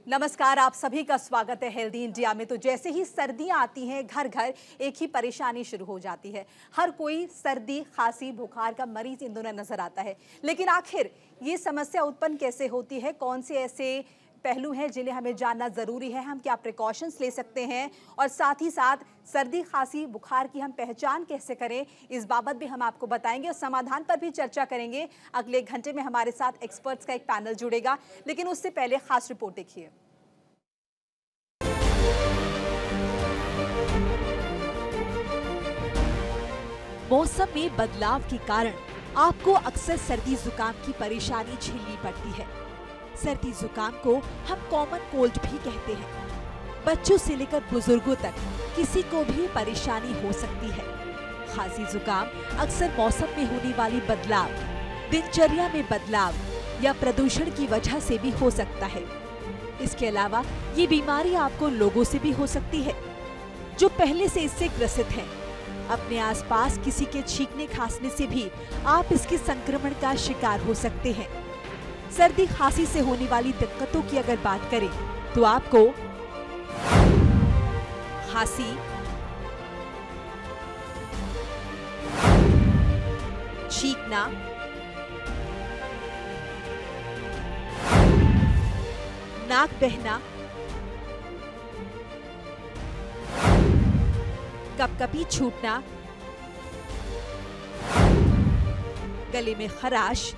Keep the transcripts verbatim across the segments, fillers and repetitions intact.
नमस्कार, आप सभी का स्वागत है हेल्दी इंडिया में। तो जैसे ही सर्दियां आती हैं, घर घर एक ही परेशानी शुरू हो जाती है। हर कोई सर्दी, खांसी, बुखार का मरीज इन दोनों नजर आता है। लेकिन आखिर ये समस्या उत्पन्न कैसे होती है, कौन से ऐसे पहलू हैं जिन्हें हमें जानना जरूरी है, हम क्या प्रिकॉशंस ले सकते हैं, और साथ ही साथ सर्दी, खांसी, बुखार की हम पहचान कैसे करें, इस बाबत भी हम आपको बताएंगे और समाधान पर भी चर्चा करेंगे। अगले घंटे में हमारे साथ एक्सपर्ट्स का एक पैनल जुड़ेगा, लेकिन उससे पहले खास रिपोर्ट देखिए। मौसम में बदलाव के कारण आपको अक्सर सर्दी जुकाम की परेशानी झेलनी पड़ती है। सर्दी जुकाम को हम कॉमन कोल्ड भी कहते हैं। बच्चों से लेकर बुजुर्गों तक किसी को भी परेशानी हो सकती है। खांसी जुकाम अक्सर मौसम में होने वाली बदलाव, दिनचर्या में बदलाव या प्रदूषण की वजह से भी हो सकता है। इसके अलावा ये बीमारी आपको लोगों से भी हो सकती है जो पहले से इससे ग्रसित हैं। अपने आसपास किसी के छींकने खांसने से भी आप इसके संक्रमण का शिकार हो सकते हैं। सर्दी खांसी से होने वाली दिक्कतों की अगर बात करें तो आपको खांसी, छींकना, नाक बहना, कपकपी छूटना, गले में खराश,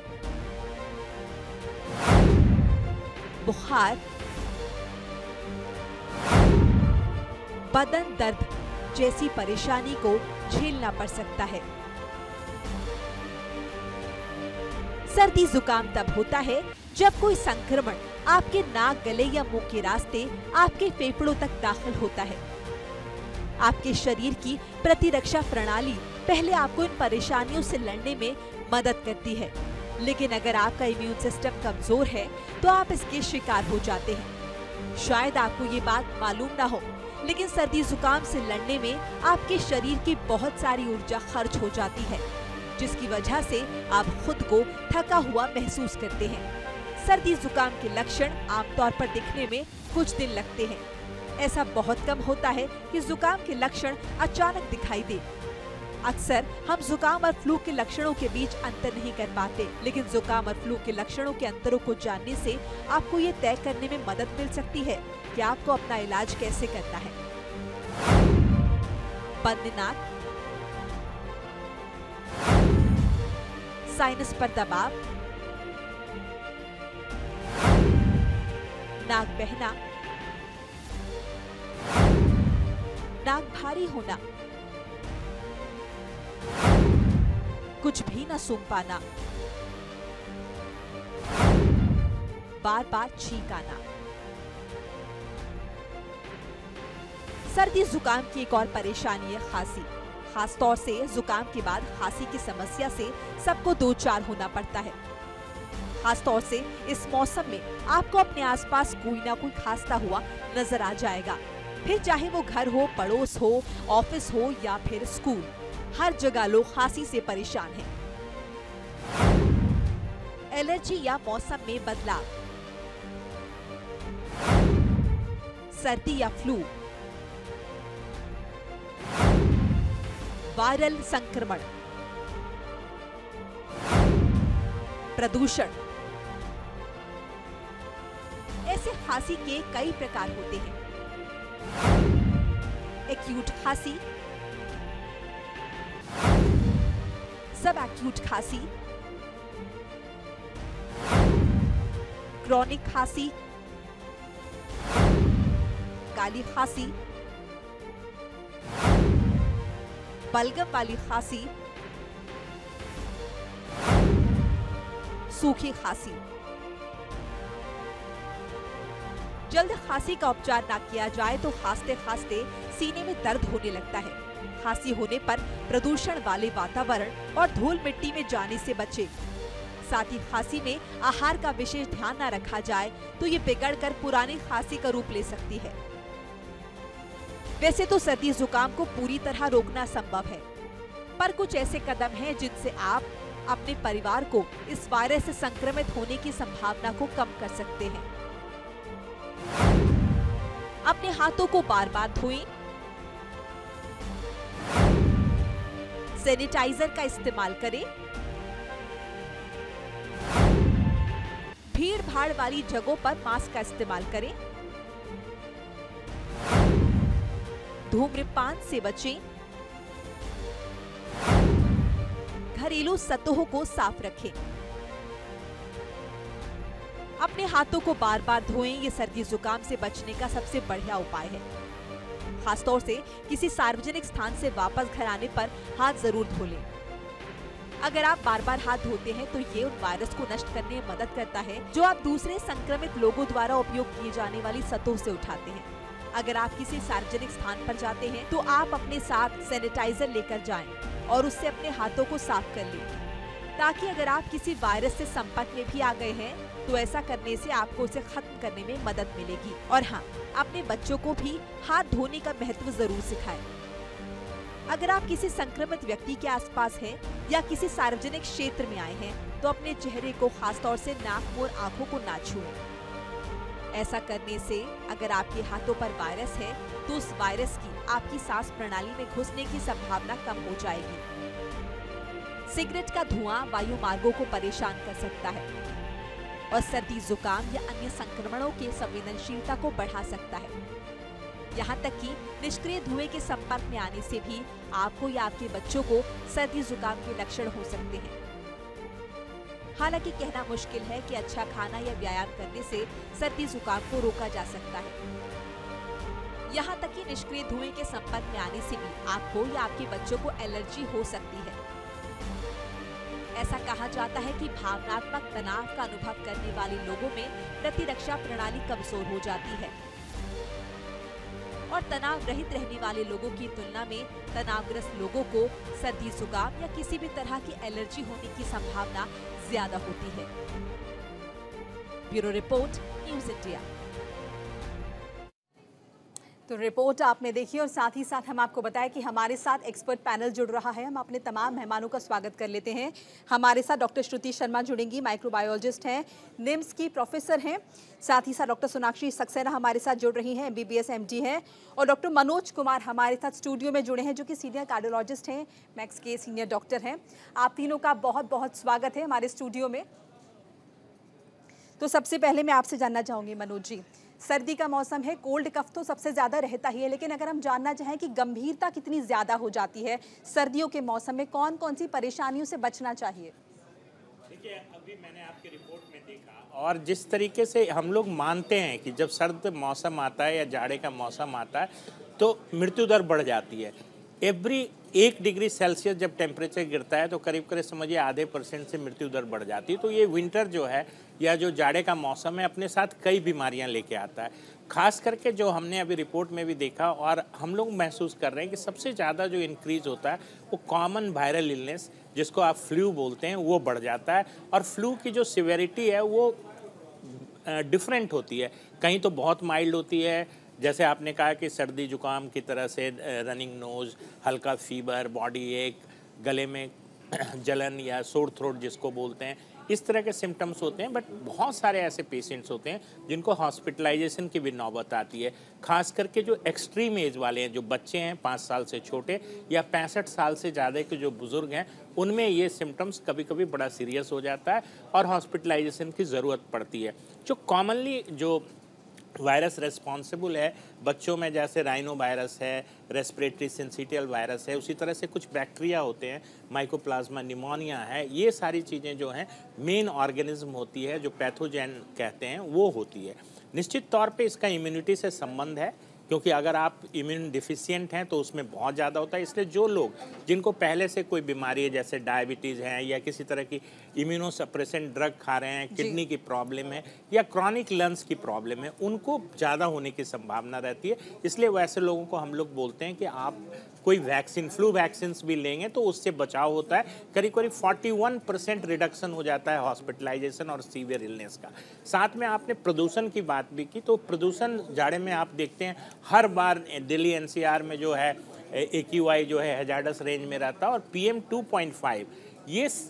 बुखार, बदन दर्द जैसी परेशानी को झेलना पड़ सकता है। सर्दी जुकाम तब होता है जब कोई संक्रमण आपके नाक, गले या मुंह के रास्ते आपके फेफड़ों तक दाखिल होता है। आपके शरीर की प्रतिरक्षा प्रणाली पहले आपको इन परेशानियों से लड़ने में मदद करती है, लेकिन अगर आपका इम्यून सिस्टम कमजोर है तो आप इसके शिकार हो जाते हैं। शायद आपको ये बात मालूम ना हो, लेकिन सर्दी जुकाम से लड़ने में आपके शरीर की बहुत सारी ऊर्जा खर्च हो जाती है, जिसकी वजह से आप खुद को थका हुआ महसूस करते हैं। सर्दी जुकाम के लक्षण आमतौर पर दिखने में कुछ दिन लगते हैं। ऐसा बहुत कम होता है कि जुकाम के लक्षण अचानक दिखाई दे। अक्सर हम जुकाम और फ्लू के लक्षणों के बीच अंतर नहीं कर पाते, लेकिन जुकाम और फ्लू के लक्षणों के अंतरों को जानने से आपको ये तय करने में मदद मिल सकती है कि आपको अपना इलाज कैसे करना है। बंद नाक, साइनस पर दबाव, नाक बहना, नाक भारी होना, कुछ भी न सूंघ पाना, बार बार छींक आना। सर्दी जुकाम की एक और परेशानी है खांसी। खास तौर से जुकाम के बाद खांसी की समस्या से सबको दो चार होना पड़ता है। खास तौर से इस मौसम में आपको अपने आसपास कोई ना कोई खांसता हुआ नजर आ जाएगा, फिर चाहे वो घर हो, पड़ोस हो, ऑफिस हो या फिर स्कूल, हर जगह लोग खांसी से परेशान हैं। एलर्जी या मौसम में बदलाव, सर्दी या फ्लू, वायरल संक्रमण, प्रदूषण। ऐसे खांसी के कई प्रकार होते हैं। एक्यूट खांसी, सब एक्यूट खांसी, क्रॉनिक खांसी, काली खांसी, बलगम वाली खांसी, सूखी खांसी। जल्द खांसी का उपचार ना किया जाए तो खांसते खांसते सीने में दर्द होने लगता है। खांसी होने पर प्रदूषण वाले वातावरण और धूल मिट्टी में जाने से बचे। साथ ही खांसी में आहार का विशेष ध्यान न रखा जाए तो ये बिगड़कर पुरानी खांसी का रूप ले सकती है। वैसे तो सर्दी जुकाम को पूरी तरह रोकना संभव है, पर कुछ ऐसे कदम हैं जिनसे आप अपने परिवार को इस वायरस से संक्रमित होने की संभावना को कम कर सकते हैं। अपने हाथों को बार बार धोएं। सैनिटाइजर का इस्तेमाल करें। भीड़ भाड़ वाली जगहों पर मास्क का इस्तेमाल करें। धूम्रपान से बचें। घरेलू सतहों को साफ रखें। अपने हाथों को बार बार धोएं। ये सर्दी जुकाम से बचने का सबसे बढ़िया उपाय है। खासतौर से किसी सार्वजनिक स्थान से वापस घर आने पर हाथ जरूर धो लें। अगर आप बार बार हाथ धोते हैं तो ये उन वायरस को नष्ट करने में मदद करता है जो आप दूसरे संक्रमित लोगों द्वारा उपयोग किए जाने वाली सतहों से उठाते हैं। अगर आप किसी सार्वजनिक स्थान पर जाते हैं तो आप अपने साथ सैनिटाइजर लेकर जाएं और उससे अपने हाथों को साफ कर लें, ताकि अगर आप किसी वायरस से संपर्क में भी आ गए हैं तो ऐसा करने से आपको उसे खत्म करने में मदद मिलेगी। और हाँ, अपने बच्चों को भी हाथ धोने का महत्व जरूर सिखाएं। अगर आप किसी संक्रमित व्यक्ति के आसपास हैं या किसी सार्वजनिक क्षेत्र में आए हैं तो अपने चेहरे को खासतौर से नाक और आंखों को ना छुएं। ऐसा करने से अगर आपके हाथों पर वायरस है तो उस वायरस की आपकी सांस प्रणाली में घुसने की संभावना कम हो जाएगी। सिगरेट का धुआं वायु मार्गों को परेशान कर सकता है और सर्दी जुकाम या अन्य संक्रमणों के संवेदनशीलता को बढ़ा सकता है। यहाँ तक कि निष्क्रिय धुएं के संपर्क में आने से भी आपको या आपके बच्चों को सर्दी जुकाम के लक्षण हो सकते हैं। हालांकि कहना मुश्किल है कि अच्छा खाना या व्यायाम करने से सर्दी जुकाम को रोका जा सकता है। यहाँ तक कि निष्क्रिय धुएं के संपर्क में आने से भी आपको या आपके बच्चों को एलर्जी हो सकती है। ऐसा कहा जाता है कि भावनात्मक तनाव का अनुभव करने वाले लोगों में प्रतिरक्षा प्रणाली कमजोर हो जाती है और तनाव रहित रहने वाले लोगों की तुलना में तनावग्रस्त लोगों को सर्दी जुकाम या किसी भी तरह की एलर्जी होने की संभावना ज्यादा होती है। Bureau report, news India. तो रिपोर्ट आपने देखी और साथ ही साथ हम आपको बताया कि हमारे साथ एक्सपर्ट पैनल जुड़ रहा है। हम अपने तमाम मेहमानों का स्वागत कर लेते हैं। हमारे साथ डॉक्टर श्रुति शर्मा जुड़ेंगी, माइक्रोबायोलॉजिस्ट हैं, निम्स की प्रोफेसर हैं। साथ ही साथ डॉक्टर सोनाक्षी सक्सेना हमारे साथ जुड़ रही हैं, एमबीबीएस एमडी हैं। और डॉक्टर मनोज कुमार हमारे साथ स्टूडियो में जुड़े हैं, जो कि सीनियर कार्डियोलॉजिस्ट हैं, मैक्स के सीनियर डॉक्टर हैं। आप तीनों का बहुत बहुत स्वागत है हमारे स्टूडियो में। तो सबसे पहले मैं आपसे जानना चाहूँगी मनोज जी, सर्दी का मौसम है, कोल्ड कफ तो सबसे ज़्यादा रहता ही है, लेकिन अगर हम जानना चाहें कि गंभीरता कितनी ज़्यादा हो जाती है सर्दियों के मौसम में, कौन कौन सी परेशानियों से बचना चाहिए? देखिए, अभी मैंने आपकी रिपोर्ट में देखा और जिस तरीके से हम लोग मानते हैं कि जब सर्द मौसम आता है या जाड़े का मौसम आता है तो मृत्यु दर बढ़ जाती है। एवरी एक डिग्री सेल्सियस जब टेम्परेचर गिरता है तो करीब करीब समझिए आधे परसेंट से मृत्यु दर बढ़ जाती है। तो ये विंटर जो है या जो जाड़े का मौसम है अपने साथ कई बीमारियां लेके आता है। खास करके जो हमने अभी रिपोर्ट में भी देखा और हम लोग महसूस कर रहे हैं कि सबसे ज़्यादा जो इंक्रीज होता है वो कॉमन वायरल इलनेस, जिसको आप फ्लू बोलते हैं, वो बढ़ जाता है। और फ्लू की जो सिवेरिटी है वो डिफरेंट होती है। कहीं तो बहुत माइल्ड होती है, जैसे आपने कहा कि सर्दी जुकाम की तरह से रनिंग नोज़, हल्का फीवर, बॉडी एक, गले में जलन या सोर थ्रोट जिसको बोलते हैं, इस तरह के सिम्टम्स होते हैं। बट बहुत सारे ऐसे पेशेंट्स होते हैं जिनको हॉस्पिटलाइजेशन की भी नौबत आती है। खास करके जो एक्सट्रीम एज वाले हैं, जो बच्चे हैं पाँच साल से छोटे या पैंसठ साल से ज़्यादा के जो बुज़ुर्ग हैं, उनमें ये सिम्टम्स कभी कभी बड़ा सीरियस हो जाता है और हॉस्पिटलाइजेशन की ज़रूरत पड़ती है। जो कॉमनली जो वायरस रेस्पॉन्सिबल है बच्चों में, जैसे राइनो वायरस है, रेस्पिरेटरी सिंसिटियल वायरस है, उसी तरह से कुछ बैक्टीरिया होते हैं, माइकोप्लाज्मा निमोनिया है, ये सारी चीज़ें जो हैं मेन ऑर्गेनिज्म होती है जो पैथोजेन कहते हैं वो होती है। निश्चित तौर पे इसका इम्यूनिटी से संबंध है, क्योंकि अगर आप इम्यून डिफिशिएंट हैं तो उसमें बहुत ज़्यादा होता है। इसलिए जो लोग जिनको पहले से कोई बीमारी है, जैसे डायबिटीज़ है या किसी तरह की इम्यूनोसप्रेसेंट ड्रग खा रहे हैं, किडनी की प्रॉब्लम है या क्रॉनिक लंग्स की प्रॉब्लम है, उनको ज़्यादा होने की संभावना रहती है। इसलिए वैसे लोगों को हम लोग बोलते हैं कि आप कोई वैक्सीन, फ्लू वैक्सीन भी लेंगे तो उससे बचाव होता है। करीब करीब इकतालीस परसेंट रिडक्शन हो जाता है हॉस्पिटलाइजेशन और सीवियर इलनेस का। साथ में आपने प्रदूषण की बात भी की, तो प्रदूषण जाड़े में आप देखते हैं हर बार दिल्ली एनसीआर में जो है एक्यूआई जो है हैजार्डस रेंज में रहता है और पीएम टू पॉइंट फाइव ये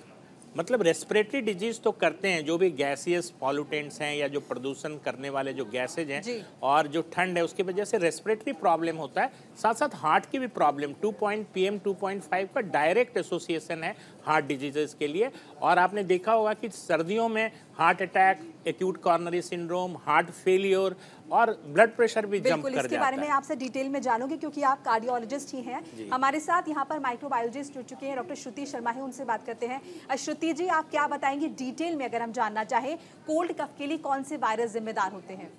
मतलब रेस्पिरेटरी डिजीज तो करते हैं, जो भी गैसियस पॉल्यूटेंट्स हैं या जो प्रदूषण करने वाले जो गैसेज हैं और जो ठंड है उसकी वजह से रेस्पिरेटरी प्रॉब्लम होता है। साथ साथ हार्ट की भी problem two point PM two point five का डायरेक्ट एसोसिएशन है हार्ट डिजीजेस के लिए। और आपने देखा होगा कि सर्दियों में heart attack, acute coronary syndrome, heart failure और ब्लड प्रेशर भी जंप कर जाता है। इसके बारे में आपसे डिटेल में जानूंगी क्योंकि आप कार्डियोलॉजिस्ट ही हैं। हमारे साथ यहाँ पर माइक्रोबायोलॉजिस्ट जुड़ चुके हैं, डॉक्टर श्रुति शर्मा है, उनसे बात करते हैं। श्रुति जी, आप क्या बताएंगे डिटेल में, अगर हम जानना चाहें कोल्ड कफ के लिए कौन से वायरस जिम्मेदार होते हैं?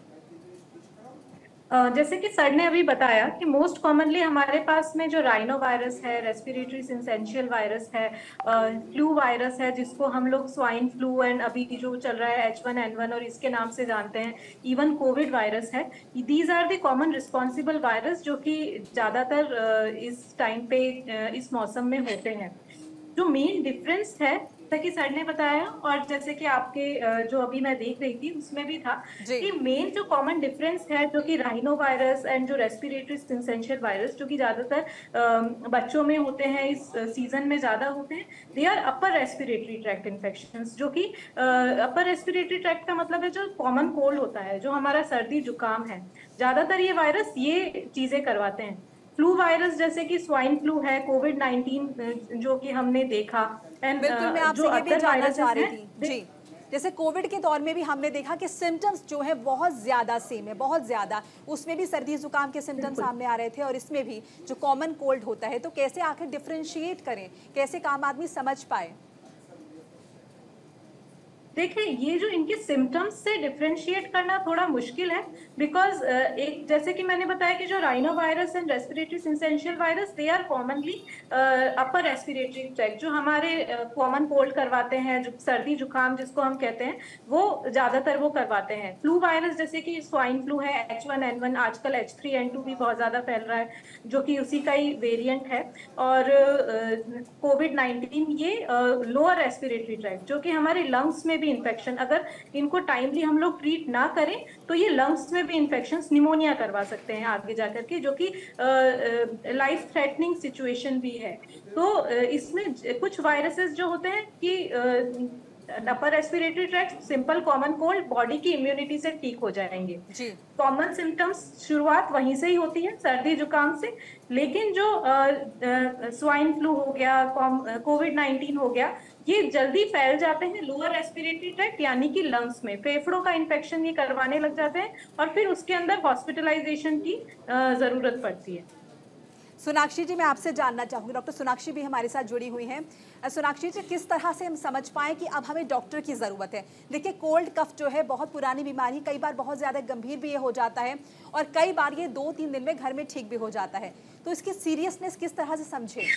जैसे कि सर ने अभी बताया कि मोस्ट कॉमनली हमारे पास में जो राइनो वायरस है, रेस्पिरेटरी सिंसेंशियल वायरस है, फ्लू वायरस है जिसको हम लोग स्वाइन फ्लू एंड अभी जो चल रहा है एच वन एन वन और इसके नाम से जानते हैं, इवन कोविड वायरस है। These are the common responsible virus जो कि ज्यादातर इस टाइम पे इस मौसम में होते हैं। जो मेन डिफरेंस है जैसा कि सर ने बताया और जैसे कि आपके जो अभी मैं देख रही थी उसमें भी था कि मेन जो कॉमन डिफरेंस है जो कि राइनो वायरस एंड जो रेस्पिरेटरी सिंसेंशियल वायरस जो कि ज्यादातर बच्चों में होते हैं, इस सीजन में ज्यादा होते हैं, they are upper respiratory tract infections. जो कि अपर रेस्पिरेटरी ट्रैक्ट का मतलब है जो कॉमन कोल्ड होता है, जो हमारा सर्दी जुकाम है, ज्यादातर ये वायरस ये चीजें करवाते हैं। फ्लू वायरस जैसे कि स्वाइन फ्लू है, कोविड नाइनटीन जो कि हमने देखा, एंड बिल्कुल मैं आपसे ये भी जानना चाह रही थी जी, जैसे कोविड के दौर में भी हमने देखा कि सिम्टम्स जो है बहुत ज्यादा सेम है, बहुत ज्यादा, उसमें भी सर्दी जुकाम के सिम्टम्स सामने आ रहे थे और इसमें भी जो कॉमन कोल्ड होता है, तो कैसे आखिर डिफरेंशिएट करें, कैसे काम आदमी समझ पाए? देखिए, ये जो इनके सिम्टम्स से डिफरेंशिएट करना थोड़ा मुश्किल है, बिकॉज एक जैसे कि मैंने बताया कि जो rhino virus and respiratory syncytial virus they are commonly upper respiratory tract, जो हमारे कॉमन uh, कोल्ड करवाते हैं, जो सर्दी जुकाम जिसको हम कहते हैं, वो ज्यादातर वो करवाते हैं। फ्लू वायरस जैसे कि स्वाइन फ्लू है, एच वन एन वन, आजकल एच थ्री एन टू भी बहुत ज्यादा फैल रहा है जो कि उसी का ही वेरिएंट है, और कोविड uh, नाइनटीन ये लोअर रेस्पिरेटरी ट्रैक्ट जो कि हमारे लंग्स में इन्फेक्शन, अगर इनको टाइमली हम लोग ट्रीट ना करें तो ये लंग्स में भी इन्फेक्शन, निमोनिया करवा सकते हैं आगे जाकर के, जो कि लाइफ थ्रेटनिंग सिचुएशन भी है। तो इसमें कुछ वायरसेस जो होते हैं कि upper respiratory tract, simple common cold, body की इम्यूनिटी से ठीक हो जाएंगे। कॉमन सिम्टम्स शुरुआत वहीं से ही होती है, सर्दी जुकाम से, लेकिन जो स्वाइन फ्लू हो गया, कोविड नाइनटीन हो गया, ये जल्दी फैल जाते हैं लोअर रेस्पिरेटरी ट्रैक्ट यानी कि लंग्स में, फेफड़ों का इन्फेक्शन ये करवाने लग जाते हैं और फिर उसके अंदर हॉस्पिटलाइजेशन की जरूरत पड़ती है। सोनाक्षी जी, मैं आपसे जानना चाहूंगी, डॉक्टर सोनाक्षी भी हमारे साथ जुड़ी हुई हैं। सोनाक्षी जी, किस तरह से हम समझ पाएं कि अब हमें डॉक्टर की ज़रूरत है? देखिए, कोल्ड कफ जो है बहुत पुरानी बीमारी, कई बार बहुत ज़्यादा गंभीर भी ये हो जाता है और कई बार ये दो तीन दिन में घर में ठीक भी हो जाता है, तो इसकी सीरियसनेस किस तरह से समझे?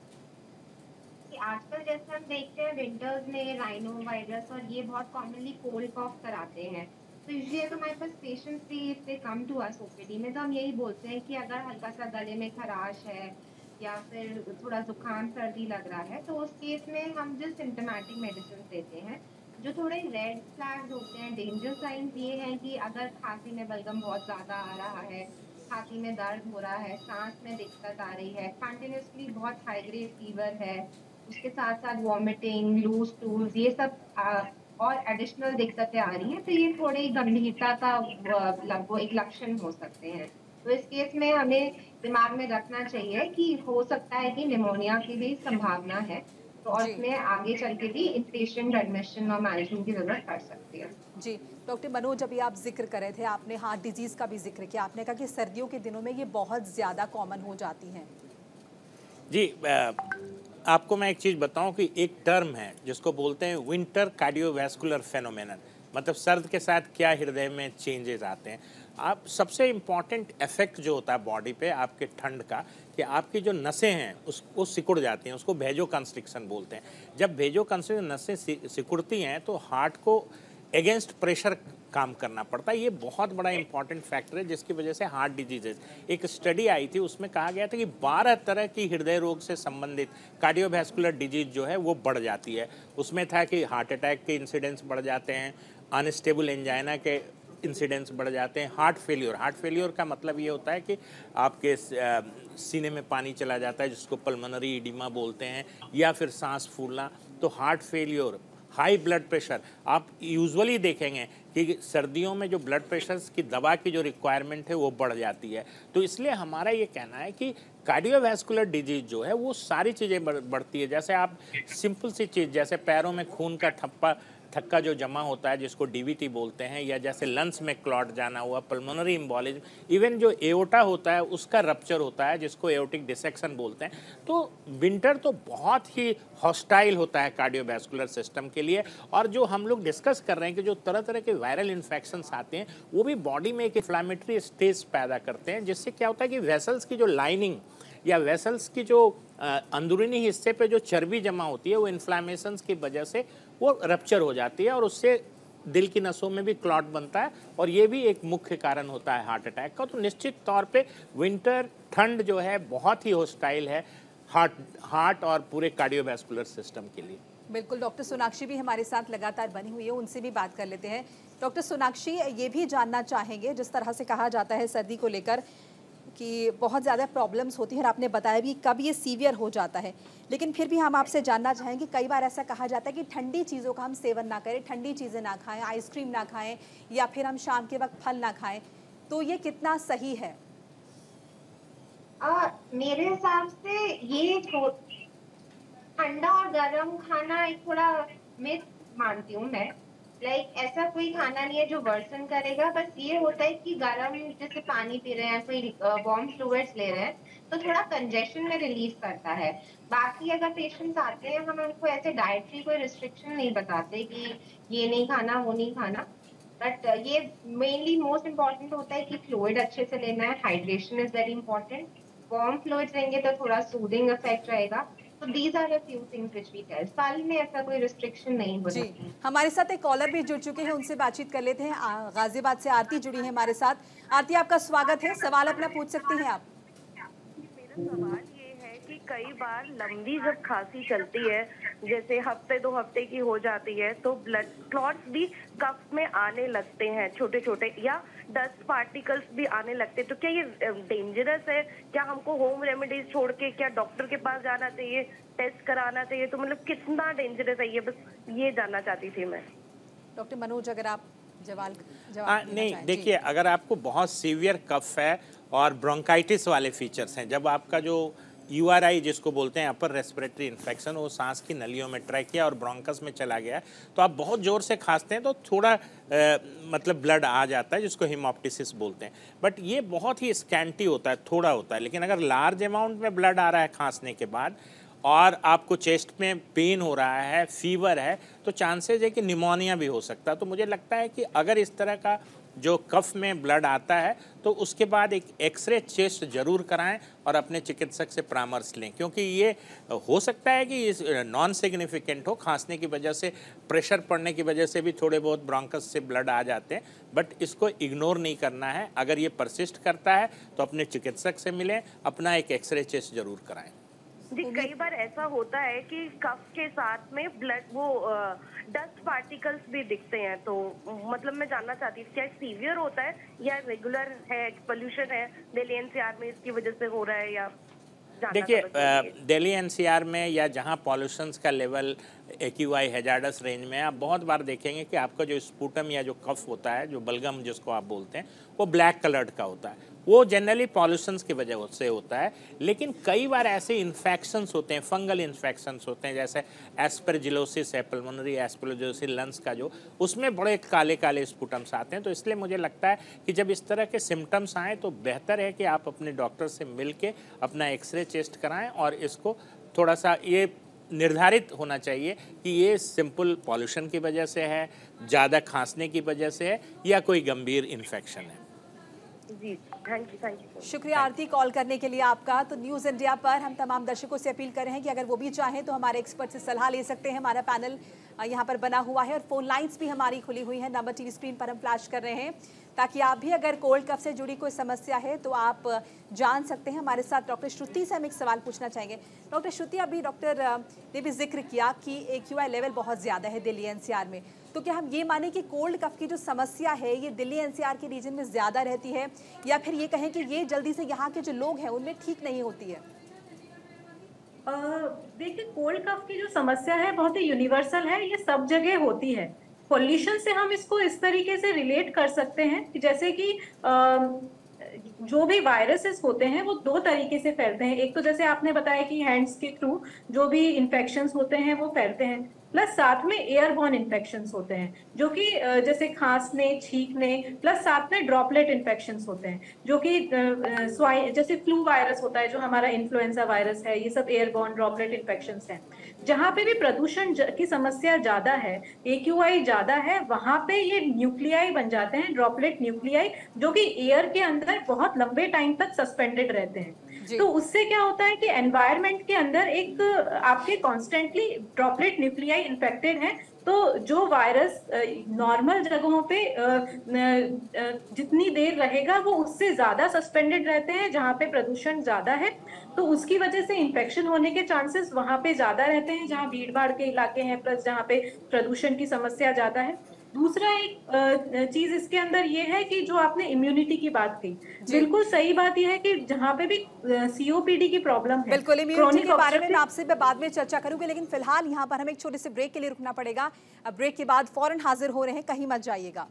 आजकल जैसे हम देखते हैं विंटर्स में राइनो वायरस और ये बहुत कॉमनली कोल्ड कॉफ कराते हैं, तो यूजुअली अगर हमारे पास पेशेंट्स भी if they come to us OPD में, तो हम यही बोलते हैं कि अगर हल्का सा गले में खराश है या फिर थोड़ा जुकाम सर्दी लग रहा है, तो उस केस में हम जो सिम्टोमेटिक मेडिसिन देते हैं, जो थोड़े रेड फ्लैग्स होते हैं, डेंजर साइंस ये हैं कि अगर खांसी में बलगम बहुत ज़्यादा आ रहा है, छाती में दर्द हो रहा है, सांस में दिक्कत आ रही है, कंटिन्यूसली बहुत हाई ग्रेड फीवर है, उसके साथ साथ वॉमिटिंग, लूज टूल्स, ये सब आ, और एडिशनल दिक्कतें आ रही हैं, तो ये थोड़ी गंभीरता का लगभग एक लक्षण हो सकते हैं। तो इस केस में हमें दिमाग में रखना चाहिए कि हो सकता है कि निमोनिया की भी संभावना है, तो और इसमें आगे चल के भी पेशेंट एडमिशन और मैनेजमेंट की जरूरत पड़ सकती है। जी डॉक्टर मनोज, अभी आप जिक्र कर रहे थे, आपने हार्ट डिजीज का भी जिक्र किया, आपने कहा कि सर्दियों के दिनों में ये बहुत ज़्यादा कॉमन हो जाती हैं। जी, आ, आपको मैं एक चीज़ बताऊं कि एक टर्म है जिसको बोलते हैं विंटर कार्डियोवैस्कुलर फेनोमेनन, मतलब सर्द के साथ क्या हृदय में चेंजेस आते हैं। आप सबसे इम्पॉर्टेंट इफेक्ट जो होता है बॉडी पे आपके ठंड का, कि आपकी जो नसें हैं उस वो सिकुड़ जाती हैं, उसको भेजो कंस्ट्रिक्शन बोलते हैं। जब भेजो कंस्ट्रिक्शन नसें सिकुड़ती हैं तो हार्ट को अगेंस्ट प्रेशर काम करना पड़ता है। ये बहुत बड़ा इंपॉर्टेंट फैक्टर है जिसकी वजह से हार्ट डिजीजेज, एक स्टडी आई थी उसमें कहा गया था कि बारह तरह की हृदय रोग से संबंधित कार्डियोवैस्कुलर डिजीज जो है वो बढ़ जाती है। उसमें था कि हार्ट अटैक के इंसिडेंट्स बढ़ जाते हैं, अनस्टेबल एंजाइना के इंसिडेंट्स बढ़ जाते हैं, हार्ट फेलियर, हार्ट फेलियर का मतलब ये होता है कि आपके सीने में पानी चला जाता है जिसको पल्मोनरी एडिमा बोलते हैं, या फिर सांस फूलना, तो heart failure, high blood pressure, आप यूजुअली देखेंगे कि सर्दियों में जो ब्लड प्रेशर की दवा की जो रिक्वायरमेंट है वो बढ़ जाती है। तो इसलिए हमारा ये कहना है कि कार्डियोवैस्कुलर डिजीज जो है वो सारी चीज़ें बढ़ती है। जैसे आप सिंपल सी चीज़, जैसे पैरों में खून का ठप्पा थक्का जो जमा होता है जिसको डीवीटी बोलते हैं, या जैसे लंग्स में क्लॉट जाना हुआ, पल्मोनरी एम्बोलिज्म, इवन जो एओर्टा होता है उसका रप्चर होता है जिसको एओर्टिक डिसेक्शन बोलते हैं। तो विंटर तो बहुत ही हॉस्टाइल होता है कार्डियोवैस्कुलर सिस्टम के लिए। और जो हम लोग डिस्कस कर रहे हैं कि जो तरह तरह के वायरल इन्फेक्शंस आते हैं वो भी बॉडी में एक इन्फ्लेमेटरी स्टेज पैदा करते हैं, जिससे क्या होता है कि वेसल्स की जो लाइनिंग या वेसल्स की जो अंदरूनी हिस्से पे जो चर्बी जमा होती है वो इन्फ्लामेशंस की वजह से वो रप्चर हो जाती है और उससे दिल की नसों में भी क्लॉट बनता है, और ये भी एक मुख्य कारण होता है हार्ट अटैक का। तो निश्चित तौर पे विंटर ठंड जो है बहुत ही हॉस्टाइल है हार्ट हार्ट और पूरे कार्डियोवैस्कुलर सिस्टम के लिए। बिल्कुल, डॉक्टर सोनाक्षी भी हमारे साथ लगातार बनी हुई है, उनसे भी बात कर लेते हैं। डॉक्टर सोनाक्षी, ये भी जानना चाहेंगे, जिस तरह से कहा जाता है सर्दी को लेकर कि बहुत ज़्यादा प्रॉब्लम्स होती है और आपने बताया भी कब ये सीवियर हो जाता है, लेकिन फिर भी हम आपसे जानना चाहेंगे, कई बार ऐसा कहा जाता है कि ठंडी चीज़ों का हम सेवन ना करें, ठंडी चीज़ें ना खाएं, आइसक्रीम ना खाएं, या फिर हम शाम के वक्त फल ना खाएं, तो ये कितना सही है? आ, मेरे हिसाब से ये ठंडा और गर्म खाना एक थोड़ा मिथ मानती हूँ मैं। लाइक ऐसा कोई खाना नहीं है जो वर्सन करेगा, बस ये होता है कि गर्म जैसे पानी पी रहे हैं, कोई वार्म फ्लूइड्स ले रहे हैं तो थोड़ा कंजेशन में रिलीफ करता है। बाकी अगर पेशेंट्स आते हैं, हम उनको ऐसे डाइटरी कोई रिस्ट्रिक्शन नहीं बताते कि ये नहीं खाना वो नहीं खाना, बट ये मेनली मोस्ट इम्पॉर्टेंट होता है कि फ्लूइड अच्छे से लेना है, hydration is very important. Warm fluids लेंगे तो थोड़ा सूदिंग इफेक्ट रहेगा। तो these are a few things which we tell। फल में ऐसा कोई रिस्ट्रिक्शन नहीं होती। जी, हमारे साथ एक कॉलर भी जुड़ चुके हैं, उनसे बातचीत कर लेते हैं। गाजियाबाद से आरती जुड़ी है हमारे साथ। आरती, आपका स्वागत है, सवाल अपना पूछ सकती हैं आप। मेरा सवाल ये है कि कई बार लंबी जब खांसी चलती है, जैसे हफ्ते दो हफ्ते की हो जाती है, तो ब्लड क्लॉट्स भी कफ में आने लगते हैं छोटे छोटे, या डस्ट पार्टिकल्स भी आने लगते हैं। तो क्या ये डेंजरस है? क्या हमको होम रेमेडीज छोड़ के क्या डॉक्टर के पास जाना चाहिए, टेस्ट कराना चाहिए? तो मतलब कितना डेंजरस है ये, बस ये जानना चाहती थी मैं। डॉक्टर मनोज, अगर आप जवाब जवाब नहीं, देखिए, अगर आपको बहुत सीवियर कफ है और ब्रोंकाइटिस वाले फीचर्स हैं, जब आपका जो यू आर आई जिसको बोलते हैं अपर रेस्पिरेटरी इन्फेक्शन, वो सांस की नलियों में ट्रैकिया और ब्रोंकस में चला गया है, तो आप बहुत ज़ोर से खांसते हैं तो थोड़ा आ, मतलब ब्लड आ जाता है, जिसको हिमोप्टिसिस बोलते हैं। बट ये बहुत ही स्कैंटी होता है, थोड़ा होता है। लेकिन अगर लार्ज अमाउंट में ब्लड आ रहा है खांसने के बाद और आपको चेस्ट में पेन हो रहा है, फीवर है, तो चांसेस है कि निमोनिया भी हो सकता है। तो मुझे लगता है कि अगर इस तरह का जो कफ में ब्लड आता है तो उसके बाद एक एक्सरे चेस्ट जरूर कराएं और अपने चिकित्सक से परामर्श लें, क्योंकि ये हो सकता है कि इस नॉन सिग्निफिकेंट हो, खांसने की वजह से, प्रेशर पड़ने की वजह से भी थोड़े बहुत ब्रोंकस से ब्लड आ जाते हैं, बट इसको इग्नोर नहीं करना है। अगर ये परसिस्ट करता है तो अपने चिकित्सक से मिलें, अपना एक एक्सरे चेस्ट जरूर कराएं। जी, कई बार ऐसा होता है कि कफ के साथ में ब्लड वो डस्ट पार्टिकल्स भी दिखते हैं, तो मतलब मैं जानना चाहती हूँ क्या सीवियर होता है या रेगुलर है, पोल्यूशन है दिल्ली एनसीआर में इसकी वजह से हो रहा है, या देखिए दिल्ली एनसीआर में या जहाँ पॉल्यूशन का लेवल एक्यूआई हैजार्डस रेंज में, आप बहुत बार देखेंगे कि आपका जो स्पूटम या जो कफ होता है, जो बलगम जिसको आप बोलते हैं, वो ब्लैक कलर्ड का होता है। वो जनरली पॉल्यूशंस की वजह से होता है। लेकिन कई बार ऐसे इन्फेक्शंस होते हैं, फंगल इन्फेक्शंस होते हैं, जैसे एस्परजिलोसिस है, पल्मोनरी एस्परजिलोसिस लंग्स का, जो उसमें बड़े काले काले स्पूटम्स आते हैं। तो इसलिए मुझे लगता है कि जब इस तरह के सिम्टम्स आएँ तो बेहतर है कि आप अपने डॉक्टर से मिल के अपना एक्सरे चेस्ट कराएँ, और इसको थोड़ा सा ये निर्धारित होना चाहिए कि ये सिंपल पॉल्यूशन की वजह से है, ज़्यादा खांसने की वजह से है, या कोई गंभीर इन्फेक्शन है। जी, थैंक यू थैंक यू शुक्रिया आरती कॉल करने के लिए आपका। तो न्यूज़ इंडिया पर हम तमाम दर्शकों से अपील कर रहे हैं कि अगर वो भी चाहें तो हमारे एक्सपर्ट से सलाह ले सकते हैं। हमारा पैनल यहाँ पर बना हुआ है और फोन लाइंस भी हमारी खुली हुई हैं। नंबर टीवी स्क्रीन पर हम फ्लैश कर रहे हैं, ताकि आप भी अगर कोल्ड कफ से जुड़ी कोई समस्या है तो आप जान सकते हैं। हमारे साथ डॉक्टर श्रुति से हम एक सवाल पूछना चाहेंगे। डॉक्टर श्रुति, अभी डॉक्टर ने भी जिक्र किया कि एक्यूआई लेवल बहुत ज़्यादा है दिल्ली एनसीआर में, तो क्या हम ये माने कि कोल्ड कफ की जो समस्या है ये दिल्ली एनसीआर के रीजन में ज़्यादा रहती है, या फिर ये कहें कि ये जल्दी से यहाँ के जो लोग हैं उनमें ठीक नहीं होती है? देखिए, कोल्ड कफ की जो समस्या है बहुत ही यूनिवर्सल है, ये सब जगह होती है। पॉल्यूशन से हम इसको इस तरीके से रिलेट कर सकते हैं कि जैसे कि जो भी वायरसेस होते हैं वो दो तरीके से फैलते हैं। एक तो जैसे आपने बताया कि हैंड्स के थ्रू जो भी इन्फेक्शंस होते हैं वो फैलते हैं, प्लस साथ में एयरबॉर्न इन्फेक्शंस होते हैं जो कि जैसे खांसने, छींकने, प्लस साथ में ड्रॉपलेट इन्फेक्शंस होते हैं जो कि स्वाइन, जैसे फ्लू वायरस होता है जो हमारा इन्फ्लुएंजा वायरस है, ये सब एयरबॉर्न ड्रॉपलेट इन्फेक्शंस हैं। जहां पे भी प्रदूषण की समस्या ज्यादा है, एक्यूआई ज्यादा है, वहां पे ये न्यूक्लियाई बन जाते हैं, ड्रॉपलेट न्यूक्लियाई, जो कि एयर के अंदर बहुत लंबे टाइम तक सस्पेंडेड रहते हैं। तो उससे क्या होता है कि एनवायरनमेंट के अंदर एक आपके कॉन्स्टेंटली ड्रॉपलेट न्यूक्लियाई इन्फेक्टेड है, तो जो वायरस नॉर्मल जगहों पे जितनी देर रहेगा वो उससे ज्यादा सस्पेंडेड रहते हैं जहां पे प्रदूषण ज्यादा है, तो उसकी वजह से इन्फेक्शन होने के चांसेस वहां पे ज्यादा रहते हैं जहां भीड़ भाड़ के इलाके हैं, प्लस जहां पे प्रदूषण की समस्या ज्यादा है। दूसरा एक चीज इसके अंदर ये है कि जो आपने इम्यूनिटी की बात की, बिल्कुल सही बात यह है कि जहाँ पे भी सीओपीडी की प्रॉब्लम है, बिल्कुल इम्यूनिटी के बारे में मैं आपसे बाद में चर्चा करूंगी, लेकिन फिलहाल यहाँ पर हमें एक छोटे से ब्रेक के लिए रुकना पड़ेगा। अब ब्रेक के बाद फौरन हाजिर हो रहे हैं, कहीं मत जाइएगा।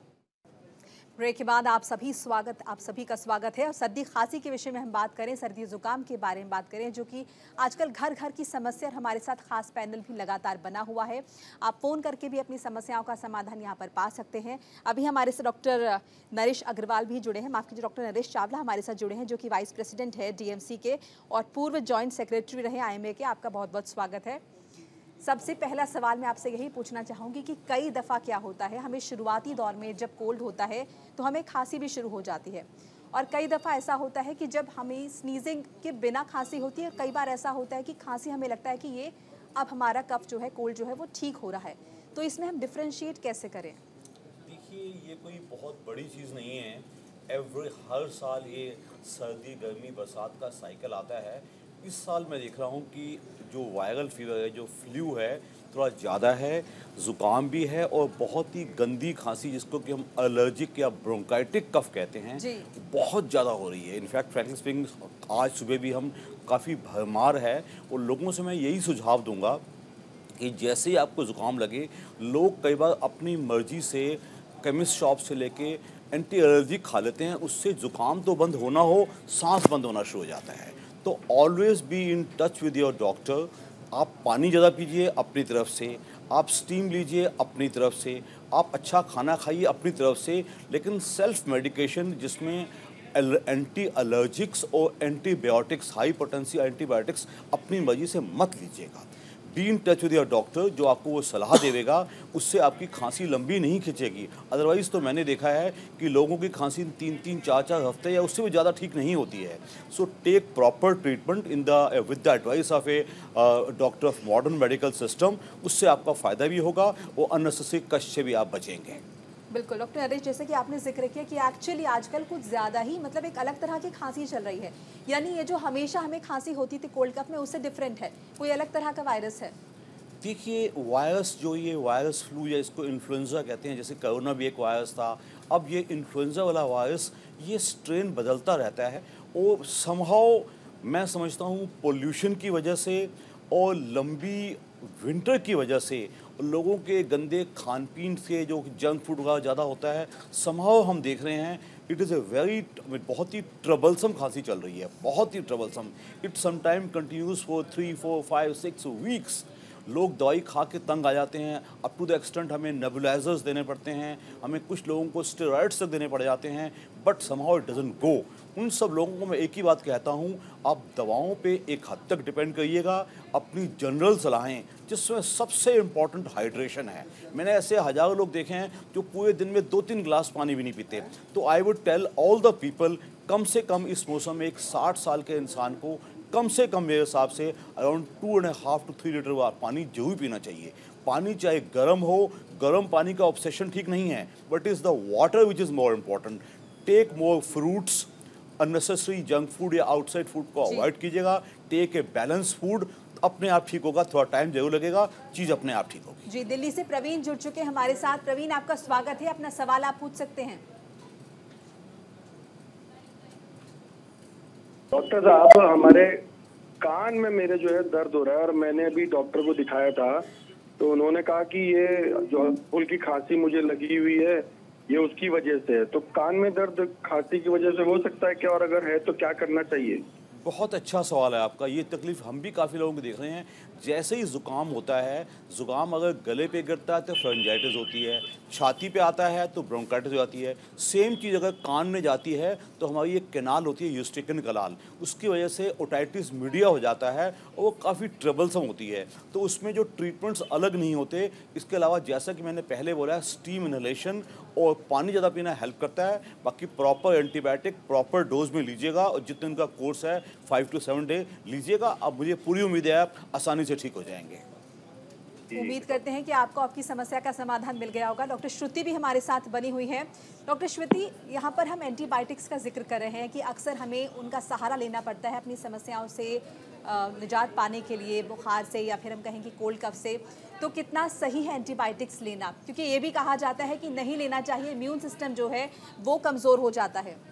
ब्रेक के बाद आप सभी स्वागत आप सभी का स्वागत है। और सर्दी खांसी के विषय में हम बात करें, सर्दी जुकाम के बारे में बात करें, जो कि आजकल घर घर की समस्या, और हमारे साथ खास पैनल भी लगातार बना हुआ है। आप फ़ोन करके भी अपनी समस्याओं का समाधान यहाँ पर पा सकते हैं। अभी हमारे से डॉक्टर नरेश अग्रवाल भी जुड़े हैं, माफ़ कीजिए डॉक्टर नरेश चावला हमारे साथ जुड़े हैं, जो कि वाइस प्रेसिडेंट है डीएमसी के और पूर्व जॉइंट सेक्रेटरी रहे आईएमए के। आपका बहुत बहुत स्वागत है। सबसे पहला सवाल मैं आपसे यही पूछना चाहूँगी कि कई दफ़ा क्या होता है, हमें शुरुआती दौर में जब कोल्ड होता है तो हमें खांसी भी शुरू हो जाती है, और कई दफ़ा ऐसा होता है कि जब हमें स्नीजिंग के बिना खांसी होती है, कई बार ऐसा होता है कि खांसी हमें लगता है कि ये अब हमारा कफ जो है, कोल्ड जो है वो ठीक हो रहा है। तो इसमें हम डिफ्रेंशिएट कैसे करें? देखिए, ये कोई बहुत बड़ी चीज़ नहीं है। एवरी हर साल ये सर्दी, गर्मी, बरसात का साइकिल आता है। इस साल मैं देख रहा हूँ कि जो वायरल फीवर है, जो फ्लू है, थोड़ा ज़्यादा है, ज़ुकाम भी है, और बहुत ही गंदी खांसी जिसको कि हम एलर्जिक या ब्रोंकाइटिक कफ कहते हैं, बहुत ज़्यादा हो रही है। इनफैक्ट फ्रैंकली स्पीकिंग, आज सुबह भी हम काफ़ी भरमार है, और लोगों से मैं यही सुझाव दूंगा कि जैसे ही आपको ज़ुकाम लगे, लोग कई बार अपनी मर्जी से केमिस्ट शॉप से लेके एंटी एलर्जिक खा लेते हैं, उससे ज़ुकाम तो बंद होना हो, सांस बंद होना शुरू हो जाता है। तो always be in touch with your doctor. आप पानी ज़्यादा पीजिए अपनी तरफ से, आप स्टीम लीजिए अपनी तरफ से, आप अच्छा खाना खाइए अपनी तरफ से, लेकिन सेल्फ मेडिकेशन जिसमें एंटी एलर्जिक्स और एंटीबायोटिक्स, हाई पोटेंसी एंटीबायोटिक्स अपनी मर्जी से मत लीजिएगा। Be in touch with your doctor, जो आपको वो सलाह देगा, उससे आपकी खांसी लंबी नहीं खिंचेगी। अदरवाइज़ तो मैंने देखा है कि लोगों की खांसी तीन तीन चार चार हफ्ते या उससे भी ज़्यादा ठीक नहीं होती है। So take proper treatment in the with the advice of a doctor of modern medical system. उससे आपका फ़ायदा भी होगा और अननेसेसरी कष्ट से भी आप बचेंगे। बिल्कुल डॉक्टर नरेश, जैसे कि आपने जिक्र किया कि एक्चुअली आजकल कुछ ज़्यादा ही मतलब एक अलग तरह की खांसी चल रही है, यानी ये जो हमेशा हमें खांसी होती थी कोल्ड कफ में, उससे डिफरेंट है, कोई अलग तरह का वायरस है। देखिए, वायरस जो ये वायरस फ्लू या इसको इन्फ्लुएंजा कहते हैं, जैसे कोरोना भी एक वायरस था, अब ये इन्फ्लुएंजा वाला वायरस, ये स्ट्रेन बदलता रहता है, और समहाउ मैं समझता हूँ पोल्यूशन की वजह से और लंबी विंटर की वजह से, लोगों के गंदे खान पीन से, जो जंक फूड का ज़्यादा होता है, समहाउ हम देख रहे हैं इट इज़ ए वेरी बहुत ही ट्रबलसम खांसी चल रही है, बहुत ही troublesome. It sometime continues for three four five six weeks. लोग दवाई खा के तंग आ जाते हैं, अप टू द एक्सटेंट हमें नेबुलाइजर्स देने पड़ते हैं, हमें कुछ लोगों को स्टेरॉइड्स तक देने पड़ जाते हैं, but somehow it doesn't go. उन सब लोगों को मैं एक ही बात कहता हूँ, आप दवाओं पे एक हद तक डिपेंड करिएगा, अपनी जनरल सलाहें, जिसमें सबसे इम्पॉर्टेंट हाइड्रेशन है। मैंने ऐसे हज़ारों लोग देखे हैं जो पूरे दिन में दो तीन गिलास पानी भी नहीं पीते। तो I would tell all the people, कम से कम इस मौसम में एक साठ साल के इंसान को कम से कम मेरे हिसाब से around two and half two three litre पानी जरूर पीना चाहिए। पानी चाहे गर्म हो, गर्म पानी का ऑब्सेशन ठीक नहीं है, but is the water which is more important. Take more fruits, unnecessary junk food या आउटसाइड फूड को अवॉइड कीजिएगा। टेक ए बैलेंस फूड, अपने आप ठीक होगा, थोड़ा टाइम जरूर लगेगा, चीज़ अपने आप ठीक होगी। जी, दिल्ली से प्रवीण जुड़ चुके हैं हमारे साथ। प्रवीण, आपका स्वागत है, अपना सवाल आप पूछ सकते हैं। डॉक्टर साहब, हमारे कान में मेरे जो है दर्द हो रहा है और मैंने अभी डॉक्टर को दिखाया था, तो उन्होंने कहा कि ये जो हल्की खांसी मुझे लगी हुई है ये उसकी वजह से है। तो कान में दर्द खांसी की वजह से हो सकता है क्या, और अगर है तो क्या करना चाहिए? बहुत अच्छा सवाल है आपका। ये तकलीफ़ हम भी काफ़ी लोगों को देख रहे हैं। जैसे ही ज़ुकाम होता है, ज़ुकाम अगर गले पे गिरता है तो फ्रेंजाइटिस होती है, छाती पे आता है तो ब्रोंकाइटिस हो जाती है। सेम चीज़ अगर कान में जाती है तो हमारी एक कैनाल होती है यूस्ट्रिकन कनाल, उसकी वजह से ओटाइटिस मीडिया हो जाता है और वो काफ़ी ट्रबलसम होती है। तो उसमें जो ट्रीटमेंट्स अलग नहीं होते। इसके अलावा जैसा कि मैंने पहले बोला, स्टीम इनहेलेशन और पानी ज़्यादा पीना हेल्प करता है। बाकी प्रॉपर एंटीबायोटिक प्रॉपर डोज में लीजिएगा और जितने उनका कोर्स है फाइव टू सेवन डे लीजिएगा। अब मुझे पूरी उम्मीद है आप आसानी से ठीक हो जाएंगे। उम्मीद करते हैं कि आपको आपकी समस्या का समाधान मिल गया होगा। डॉक्टर श्रुति भी हमारे साथ बनी हुई है। डॉक्टर श्रुति, यहाँ पर हम एंटीबायोटिक्स का जिक्र कर रहे हैं कि अक्सर हमें उनका सहारा लेना पड़ता है अपनी समस्याओं से निजात पाने के लिए, बुखार से या फिर हम कहें कि कोल्ड कफ से। तो कितना सही है एंटीबायोटिक्स लेना, क्योंकि ये भी कहा जाता है कि नहीं लेना चाहिए, इम्यून सिस्टम जो है वो कमज़ोर हो जाता है।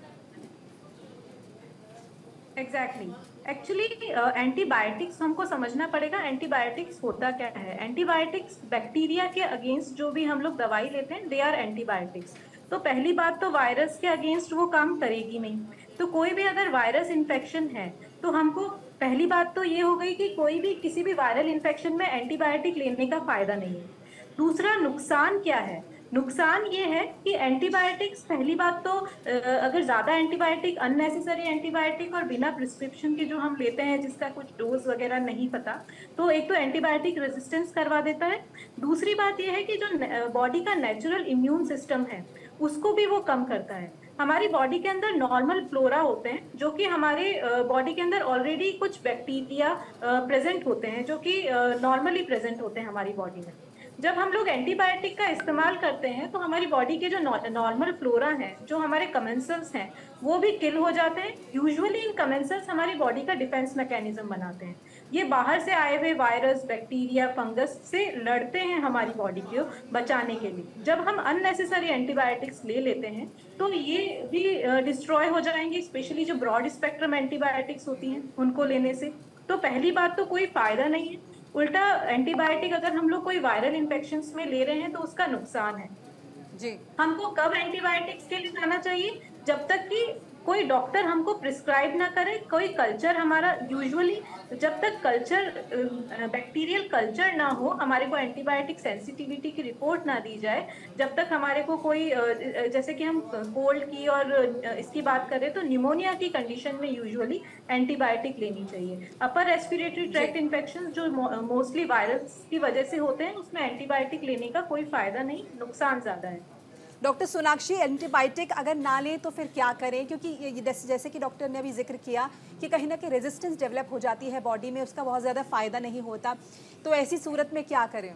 एग्जैक्टली एक्चुअली एंटीबायोटिक्स हमको समझना पड़ेगा एंटीबायोटिक्स होता क्या है। एंटीबायोटिक्स बैक्टीरिया के अगेंस्ट जो भी हम लोग दवाई लेते हैं दे आर एंटीबायोटिक्स। तो पहली बात तो वायरस के अगेंस्ट वो काम करेगी नहीं। तो कोई भी अगर वायरस इन्फेक्शन है तो हमको पहली बात तो ये हो गई कि कोई भी किसी भी वायरल इन्फेक्शन में एंटीबायोटिक लेने का फायदा नहीं है। दूसरा नुकसान क्या है? नुकसान ये है कि एंटीबायोटिक्स, पहली बात तो अगर ज़्यादा एंटीबायोटिक, अननेसेसरी एंटीबायोटिक और बिना प्रिस्क्रिप्शन के जो हम लेते हैं जिसका कुछ डोज वगैरह नहीं पता, तो एक तो एंटीबायोटिक रेजिस्टेंस करवा देता है। दूसरी बात ये है कि जो बॉडी का नेचुरल इम्यून सिस्टम है उसको भी वो कम करता है। हमारी बॉडी के अंदर नॉर्मल फ्लोरा होते हैं जो कि हमारे बॉडी के अंदर ऑलरेडी कुछ बैक्टीरिया प्रेजेंट होते हैं जो कि नॉर्मली प्रेजेंट होते हैं हमारी बॉडी में। जब हम लोग एंटीबायोटिक का इस्तेमाल करते हैं तो हमारी बॉडी के जो नॉर्मल फ्लोरा हैं, जो हमारे कमेंसल्स हैं, वो भी किल हो जाते हैं। यूजुअली इन कमेंसल्स हमारी बॉडी का डिफेंस मैकेनिज्म बनाते हैं। ये बाहर से आए हुए वायरस, बैक्टीरिया, फंगस से लड़ते हैं हमारी बॉडी को बचाने के लिए। जब हम अननेसेसरी एंटीबायोटिक्स ले लेते हैं तो ये भी डिस्ट्रॉय हो जाएंगे, स्पेशली जो ब्रॉड स्पेक्ट्रम एंटीबायोटिक्स होती हैं उनको लेने से। तो पहली बात तो कोई फायदा नहीं है। उल्टा एंटीबायोटिक अगर हम लोग कोई वायरल इन्फेक्शंस में ले रहे हैं तो उसका नुकसान है जी। हमको कब एंटीबायोटिक्स के लिए जाना चाहिए? जब तक कि कोई डॉक्टर हमको प्रिस्क्राइब ना करे। कोई कल्चर हमारा, यूजुअली जब तक कल्चर, बैक्टीरियल कल्चर ना हो, हमारे को एंटीबायोटिक सेंसिटिविटी की रिपोर्ट ना दी जाए, जब तक हमारे को कोई, जैसे कि हम कोल्ड की और इसकी बात करें तो निमोनिया की कंडीशन में यूजुअली एंटीबायोटिक लेनी चाहिए। अपर रेस्पिरेटरी ट्रैक्ट इन्फेक्शन जो मोस्टली वायरस की वजह से होते हैं उसमें एंटीबायोटिक लेने का कोई फायदा नहीं, नुकसान ज़्यादा है। डॉक्टर सोनाक्षी, एंटीबायोटिक अगर ना लें तो फिर क्या करें? क्योंकि ये जैसे कि डॉक्टर ने अभी जिक्र किया कि कहीं ना कहीं रेजिस्टेंस डेवलप हो जाती है बॉडी में, उसका बहुत ज़्यादा फायदा नहीं होता, तो ऐसी सूरत में क्या करें?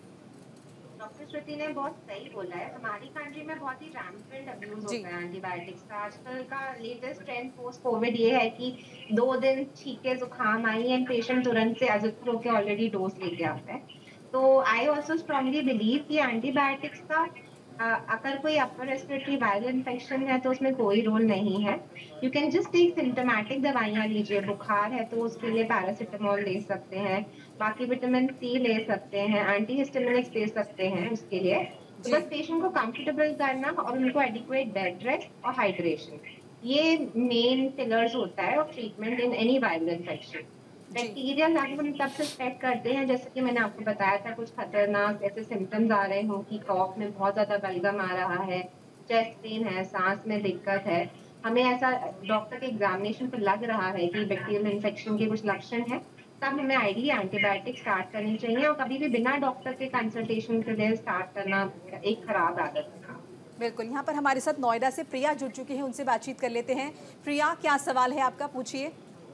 डॉक्टर श्रुति ने बहुत सही बोला है। हमारी कंट्री में बहुत ही रैम्पेंट अब्यूज होता है एंटीबायोटिक्स का। आजकल का लेटेस्ट ट्रेंड पोस्ट कोविड ये है कि दो दिन छींके जुकाम आई एंड पेशेंट तुरंत से अजिथ्रो के ऑलरेडी डोज लेके आता है। तो आई ऑल्सो स्ट्रांगली बिलीव कि एंटीबायोटिक्स का अगर कोई अपर रेस्पिरेटरी वायरल इन्फेक्शन है तो उसमें कोई रोल नहीं है। You can just take symptomatic दवाइयाँ लीजिए। बुखार है तो उसके लिए पैरासिटामोल ले सकते हैं, बाकी विटामिन सी ले सकते हैं, एंटीहिस्टामिनिक्स ले सकते हैं उसके लिए। तो बस पेशेंट को कंफर्टेबल करना और उनको एडिक्वेट बेड रेस्ट और हाइड्रेशन, ये मेन पिलर्स होता है of treatment in any viral infection. Bacterial हम तब सस्पेक्ट करते हैं जैसे कि मैंने आपको बताया था, कुछ खतरनाक ऐसे सिम्टम्स आ रहे हों कि कॉफ में बहुत ज़्यादा बलगम आ रहा है, चेस्ट पेन है, सांस में दिक्कत है, हमें ऐसा डॉक्टर के एग्जामिनेशन पर लग रहा है कि बैक्टीरियल इन्फेक्शन के कुछ लक्षण है, तब हमें आइडियली एंटीबायोटिक स्टार्ट करनी चाहिए। और कभी भी बिना डॉक्टर के कंसल्टेशन के लिए स्टार्ट करना एक खराब आदत है। बिल्कुल। यहाँ पर हमारे साथ नोएडा से प्रिया जुड़ चुकी है, उनसे बातचीत कर लेते हैं। प्रिया, क्या सवाल है आपका, पूछिए।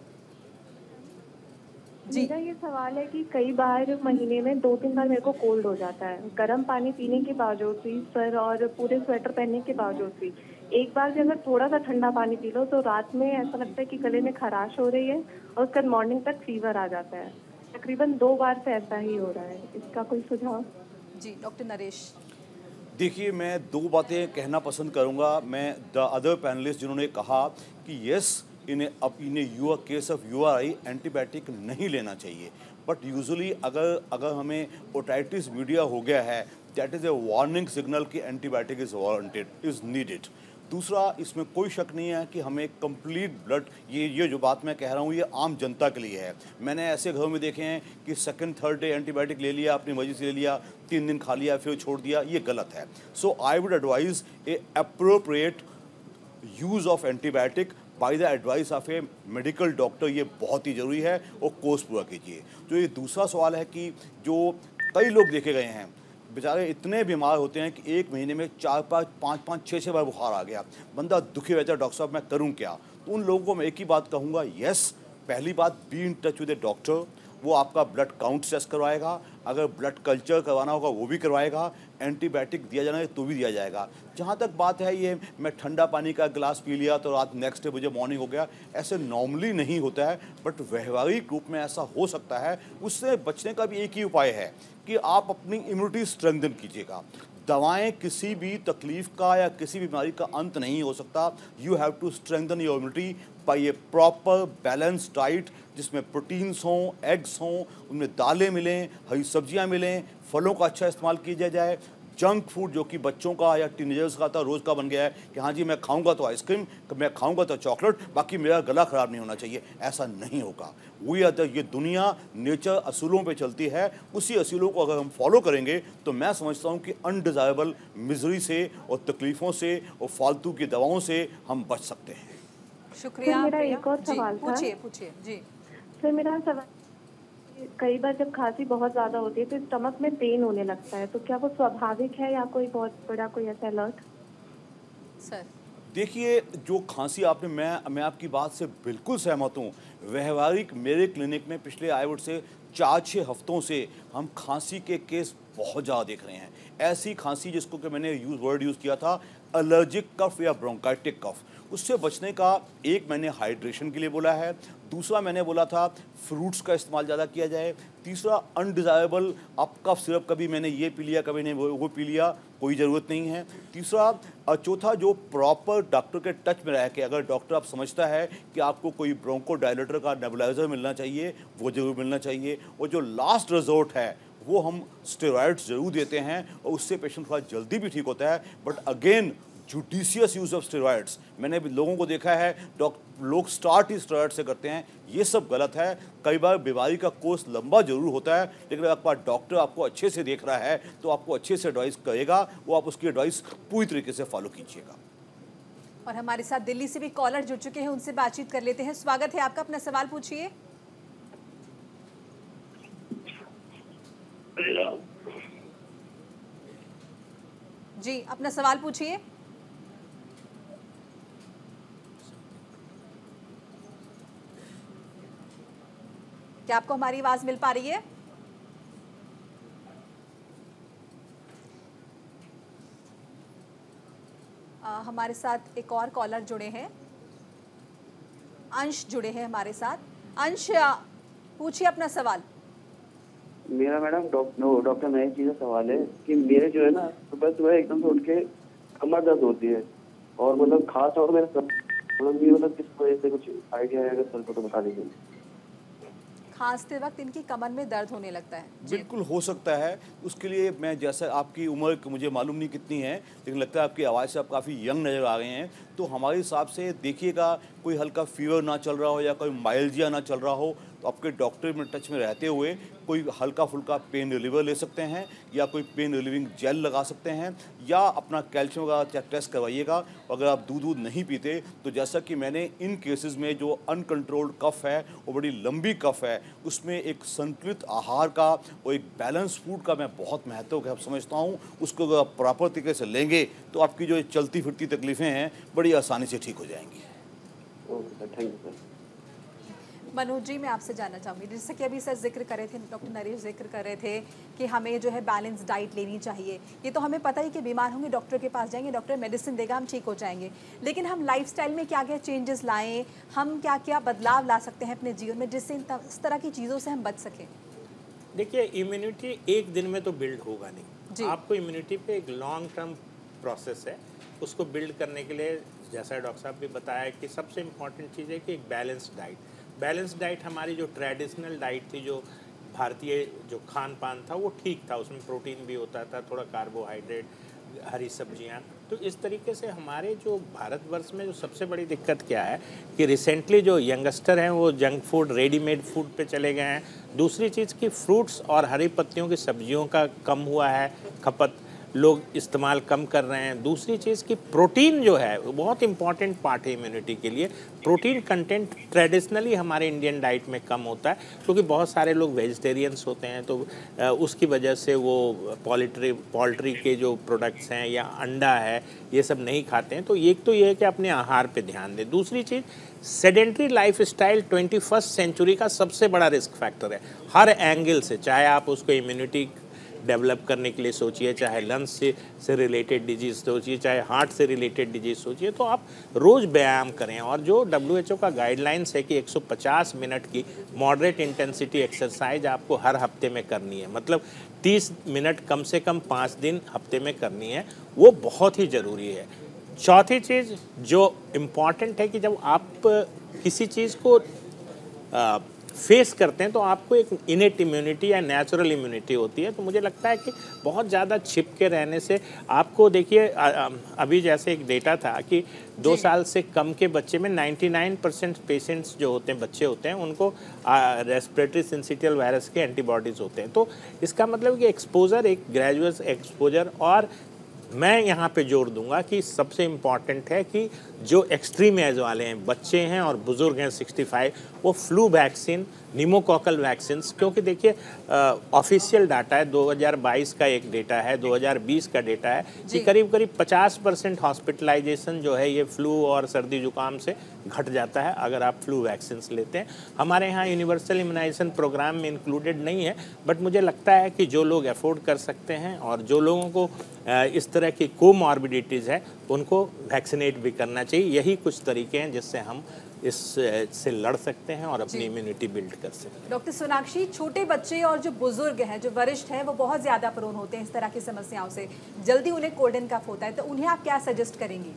मेरा ये सवाल है कि कई बार महीने में दो तीन बार मेरे को कोल्ड हो जाता है, गर्म पानी पीने के बावजूद भी सर और पूरे स्वेटर पहनने के बावजूद भी। एक बार भी अगर थोड़ा सा ठंडा पानी पी लो तो रात में ऐसा लगता है कि गले में खराश हो रही है और उसके बाद मॉर्निंग तक फीवर आ जाता है। तकरीबन दो बार से ऐसा ही हो रहा है, इसका कोई सुझाव? जी डॉक्टर नरेश। देखिए, मैं दो बातें कहना पसंद करूंगा। मैं द अदर पैनलिस्ट जिन्होंने कहा कि यस इन्हें अब इन्हें your case of U R I antibiotic नहीं लेना चाहिए। बट यूजुअली अगर अगर हमें ओटाइटिस मीडिया हो गया है, that is a warning signal कि antibiotic is warranted, is needed. दूसरा, इसमें कोई शक नहीं है कि हमें कंप्लीट ब्लड, ये ये जो बात मैं कह रहा हूँ ये आम जनता के लिए है। मैंने ऐसे घरों में देखे हैं कि सेकंड थर्ड डे एंटीबायोटिक ले लिया, अपनी मर्जी से ले लिया, तीन दिन खा लिया फिर छोड़ दिया, ये गलत है। So I would advise a appropriate use of antibiotic by the advice of a medical doctor, ये बहुत ही ज़रूरी है, और कोर्स पूरा कीजिए। तो ये दूसरा सवाल है कि जो कई लोग देखे गए हैं बेचारे इतने बीमार होते हैं कि एक महीने में चार पाँच पाँच पाँच छः छः बार बुखार आ गया, बंदा दुखी रहता है, डॉक्टर साहब मैं करूं क्या। तो उन लोगों को मैं एक ही बात कहूँगा, यस, पहली बात be in touch with a doctor, वो आपका ब्लड काउंट टेस्ट करवाएगा, अगर ब्लड कल्चर करवाना होगा वो भी करवाएगा, एंटीबायोटिक दिया जाना है तो भी दिया जाएगा। जहाँ तक बात है ये मैं ठंडा पानी का गिलास पी लिया तो रात नेक्स्ट डे मुझे मॉर्निंग हो गया, ऐसे नॉर्मली नहीं होता है, बट व्यवहारिक रूप में ऐसा हो सकता है। उससे बचने का भी एक ही उपाय है कि आप अपनी इम्यूनिटी स्ट्रेंथन कीजिएगा। दवाएं किसी भी तकलीफ का या किसी बीमारी का अंत नहीं हो सकता। You have to strengthen your immunity by a proper balance diet, जिसमें प्रोटीन्स हों, एग्स हों, उनमें दालें मिलें, हरी सब्जियां मिलें, फलों का अच्छा इस्तेमाल किया जाए। जंक फूड जो कि बच्चों का या टीनेजर्स का था रोज़ का बन गया है कि हाँ जी मैं खाऊंगा तो आइसक्रीम, मैं खाऊंगा तो चॉकलेट, बाकी मेरा गला ख़राब नहीं होना चाहिए, ऐसा नहीं होगा। वी आर द, ये दुनिया नेचर असूलों पे चलती है, उसी असूलों को अगर हम फॉलो करेंगे तो मैं समझता हूँ कि अनडिज़ायरेबल मिजरी से और तकलीफ़ों से और फालतू की दवाओं से हम बच सकते हैं। शुक्रिया। मेरा एक और सवाल था। पूछिए पूछिए जी। सर मेरा सवाल, कई बार जब खांसी बहुत ज्यादा होती है तो स्टमक में पेन होने लगता है, तो क्या वो स्वाभाविक है या कोई बहुत बड़ा कोई ऐसा अलर्ट? सर देखिए, जो खांसी आपने, मैं मैं आपकी बात से बिल्कुल सहमत हूँ। व्यवहारिक मेरे क्लिनिक में पिछले आई वुड से चार छः हफ्तों से हम खांसी के केस बहुत ज़्यादा देख रहे हैं। ऐसी खांसी जिसको कि मैंने यूज वर्ड यूज़ किया था एलर्जिक कफ या ब्रोंकाइटिक कफ, उससे बचने का एक मैंने हाइड्रेशन के लिए बोला है, दूसरा मैंने बोला था फ्रूट्स का इस्तेमाल ज़्यादा किया जाए, तीसरा अनडिज़ायरेबल आप कफ सिरप कभी मैंने ये पी लिया कभी नहीं वो वो पी लिया, कोई ज़रूरत नहीं है। तीसरा और चौथा, जो प्रॉपर डॉक्टर के टच में रह के, अगर डॉक्टर आप समझता है कि आपको कोई ब्रोंको डायलेटर का नेबुलाइजर मिलना चाहिए वो ज़रूर मिलना चाहिए, और जो लास्ट रिजोर्ट है वो हम स्टेरॉइड्स ज़रूर देते हैं और उससे पेशेंट थोड़ा जल्दी भी ठीक होता है। But again judicious use of steroids, मैंने भी लोगों को देखा है डॉक्टर लोग स्टार्ट ही स्टेरॉइड से करते हैं, ये सब गलत है। कई बार बीमारी का कोर्स लंबा जरूर होता है, लेकिन अगर आपका डॉक्टर आपको अच्छे से देख रहा है तो आपको अच्छे से एडवाइस करेगा, वो आप उसकी एडवाइस पूरी तरीके से फॉलो कीजिएगा। और हमारे साथ दिल्ली से भी कॉलर जुड़ चुके हैं, उनसे बातचीत कर लेते हैं। स्वागत है आपका, अपना सवाल पूछिए। जी अपना सवाल पूछिए। क्या आपको हमारी आवाज मिल पा रही है? आ, हमारे साथ एक और कॉलर जुड़े हैं, अंश जुड़े हैं हमारे साथ। अंश पूछिए अपना सवाल। मेरा मैडम डॉक्टर डॉक्टर नई चीज़ सवाल है कि मेरे जो है ना सुबह सुबह एकदम से उठ के कमर दर्द होती है, और मतलब खास और मेरे सर मतलब किस वजह से, कुछ आइडिया है अगर सर को तो बता दीजिए। खांसते वक्त इनकी कमर में दर्द होने लगता है? बिल्कुल हो सकता है। उसके लिए मैं, जैसा आपकी उम्र मुझे मालूम नहीं कितनी है, लेकिन लगता है आपकी आवाज़ से आप काफ़ी यंग नज़र आ रहे हैं, तो हमारे हिसाब से देखिएगा कोई हल्का फीवर ना चल रहा हो या कोई माइल्जिया ना चल रहा हो, तो आपके डॉक्टर में टच में रहते हुए कोई हल्का फुल्का पेन रिलीवर ले सकते हैं या कोई पेन रिलीविंग जेल लगा सकते हैं, या अपना कैल्शियम का टेस्ट करवाइएगा। अगर आप दूध दूध नहीं पीते तो जैसा कि मैंने इन केसेस में जो अनकंट्रोल्ड कफ है वो बड़ी लंबी कफ है, उसमें एक संतुलित आहार का और एक बैलेंस फूड का मैं बहुत महत्व समझता हूँ। उसको अगर आप प्रॉपर तरीके से लेंगे तो आपकी जो चलती फिरती तकलीफ़ें हैं बड़ी आसानी से ठीक हो जाएंगी। Okay sir, thank you sir. Manoj ji, मैं आपसे जानना चाहूँगी, जैसे कि अभी सर जिक्र कर रहे थे, डॉक्टर नरेश जिक्र कर रहे थे कि हमें जो है बैलेंस डाइट लेनी चाहिए। ये तो हमें पता ही कि बीमार होंगे डॉक्टर के पास जाएंगे, डॉक्टर मेडिसिन देगा, हम ठीक हो जाएंगे, लेकिन हम लाइफस्टाइल में क्या क्या चेंजेस लाएं, हम क्या क्या बदलाव ला सकते हैं अपने जीवन में जिससे इस तरह की चीज़ों से हम बच सकें? देखिए, इम्यूनिटी एक दिन में तो बिल्ड होगा नहीं, आपको इम्यूनिटी पे एक लॉन्ग टर्म प्रोसेस है। उसको बिल्ड करने के लिए जैसा डॉक्टर साहब भी बताया कि सबसे इम्पॉर्टेंट चीज़ है कि एक बैलेंस्ड डाइट। बैलेंस्ड डाइट हमारी जो ट्रेडिशनल डाइट थी, जो भारतीय जो खान पान था वो ठीक था, उसमें प्रोटीन भी होता था, थोड़ा कार्बोहाइड्रेट, हरी सब्जियां। तो इस तरीके से हमारे जो भारतवर्ष में जो सबसे बड़ी दिक्कत क्या है कि रिसेंटली जो यंगस्टर हैं वो जंक फूड, रेडीमेड फूड पे चले गए हैं। दूसरी चीज़ कि फ्रूट्स और हरी पत्तियों की सब्जियों का कम हुआ है खपत, लोग इस्तेमाल कम कर रहे हैं। दूसरी चीज़ कि प्रोटीन जो है वो बहुत इंपॉर्टेंट पार्ट है इम्यूनिटी के लिए। प्रोटीन कंटेंट ट्रेडिशनली हमारे इंडियन डाइट में कम होता है क्योंकि बहुत सारे लोग वेजिटेरियंस होते हैं, तो उसकी वजह से वो पोल्ट्री पोल्ट्री के जो प्रोडक्ट्स हैं या अंडा है ये सब नहीं खाते हैं। तो एक तो ये है कि अपने आहार पे ध्यान दें। दूसरी चीज़, sedentary life style twenty first century का सबसे बड़ा रिस्क फैक्टर है हर एंगल से, चाहे आप उसको इम्यूनिटी डेवलप करने के लिए सोचिए, चाहे लंग्स से से रिलेटेड डिजीज़ सोचिए, चाहे हार्ट से रिलेटेड डिजीज़ सोचिए। तो आप रोज़ व्यायाम करें, और जो डब्ल्यू एच ओ का गाइडलाइंस है कि एक सौ पचास मिनट की मॉडरेट इंटेंसिटी एक्सरसाइज आपको हर हफ्ते में करनी है, मतलब तीस मिनट कम से कम पाँच दिन हफ्ते में करनी है, वो बहुत ही ज़रूरी है। चौथी चीज़ जो इम्पॉर्टेंट है कि जब आप किसी चीज़ को आ, फेस करते हैं तो आपको एक इनेट इम्यूनिटी या नेचुरल इम्यूनिटी होती है। तो मुझे लगता है कि बहुत ज़्यादा छिप के रहने से आपको, देखिए अभी जैसे एक डेटा था कि दो साल से कम के बच्चे में निन्यानवे परसेंट पेशेंट्स जो होते हैं, बच्चे होते हैं, उनको रेस्पिरेटरी सिंसिटियल वायरस के एंटीबॉडीज़ होते हैं। तो इसका मतलब कि एक्सपोजर, एक ग्रेजुअस एक्सपोजर, और मैं यहाँ पे जोर दूंगा कि सबसे इम्पॉर्टेंट है कि जो एक्सट्रीम एज वाले हैं, बच्चे हैं और बुज़ुर्ग हैं पैंसठ, वो फ्लू वैक्सीन, निमोकॉकल वैक्सीन, क्योंकि देखिए ऑफिशियल डाटा है, दो हज़ार बाईस का एक डेटा है, दो हज़ार बीस का डेटा है कि करीब करीब पचास परसेंट हॉस्पिटलाइजेशन जो है ये फ्लू और सर्दी जुकाम से घट जाता है अगर आप फ्लू वैक्सीन लेते हैं। हमारे यहाँ यूनिवर्सल इम्यूनाइजेशन प्रोग्राम में इंक्लूडेड नहीं है, बट मुझे लगता है कि जो लोग अफोर्ड कर सकते हैं और जो लोगों को इस तरह की कोमॉर्बिडिटीज़ है उनको वैक्सीनेट भी करना चाहिए। यही कुछ तरीके हैं जिससे हम इस से लड़ सकते हैं और अपनी इम्यूनिटी बिल्ड कर सकते हैं। डॉक्टर सोनाक्षी, छोटे बच्चे और जो बुजुर्ग हैं, जो वरिष्ठ हैं, वो बहुत ज़्यादा प्रोन होते हैं इस तरह की समस्याओं से, जल्दी उन्हें कोल्ड एंड कफ होता है, तो उन्हें आप क्या सजेस्ट करेंगी?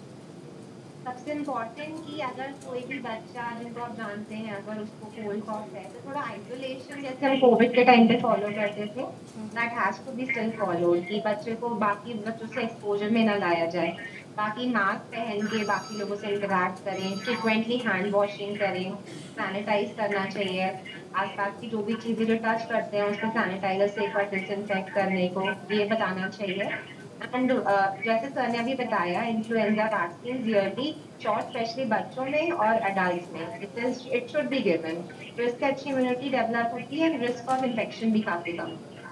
सबसे इम्पोर्टेंट कि अगर कोई भी बच्चा, जिनको आप जानते हैं, अगर उसको कोल्ड कॉफ है तो थोड़ा आइसोलेशन जैसे हम कोविड के टाइम पे फॉलो करते थे, that has to be still followed, कि बच्चे को बाकी बच्चों से एक्सपोजर में ना लाया जाए। बाकी मास्क पहन के बाकी लोगों से इंटरैक्ट करें, फ्रिक्वेंटली हैंड वॉशिंग करें, सैनिटाइज करना चाहिए, आसपास की जो भी चीज़ें जो टच करते हैं उसको सैनिटाइजर से एक बार डिसइंफेक्ट करने को, ये बताना चाहिए। एंड uh, जैसे सर ने अभी बताया, influenza vaccine yearly shot specially बच्चों में और एडल्ट में it is it should be given, तो इससे अच्छी इम्यूनिटी डेवलप होती है, रिस्क ऑफ इन्फेक्शन भी काफ़ी कम।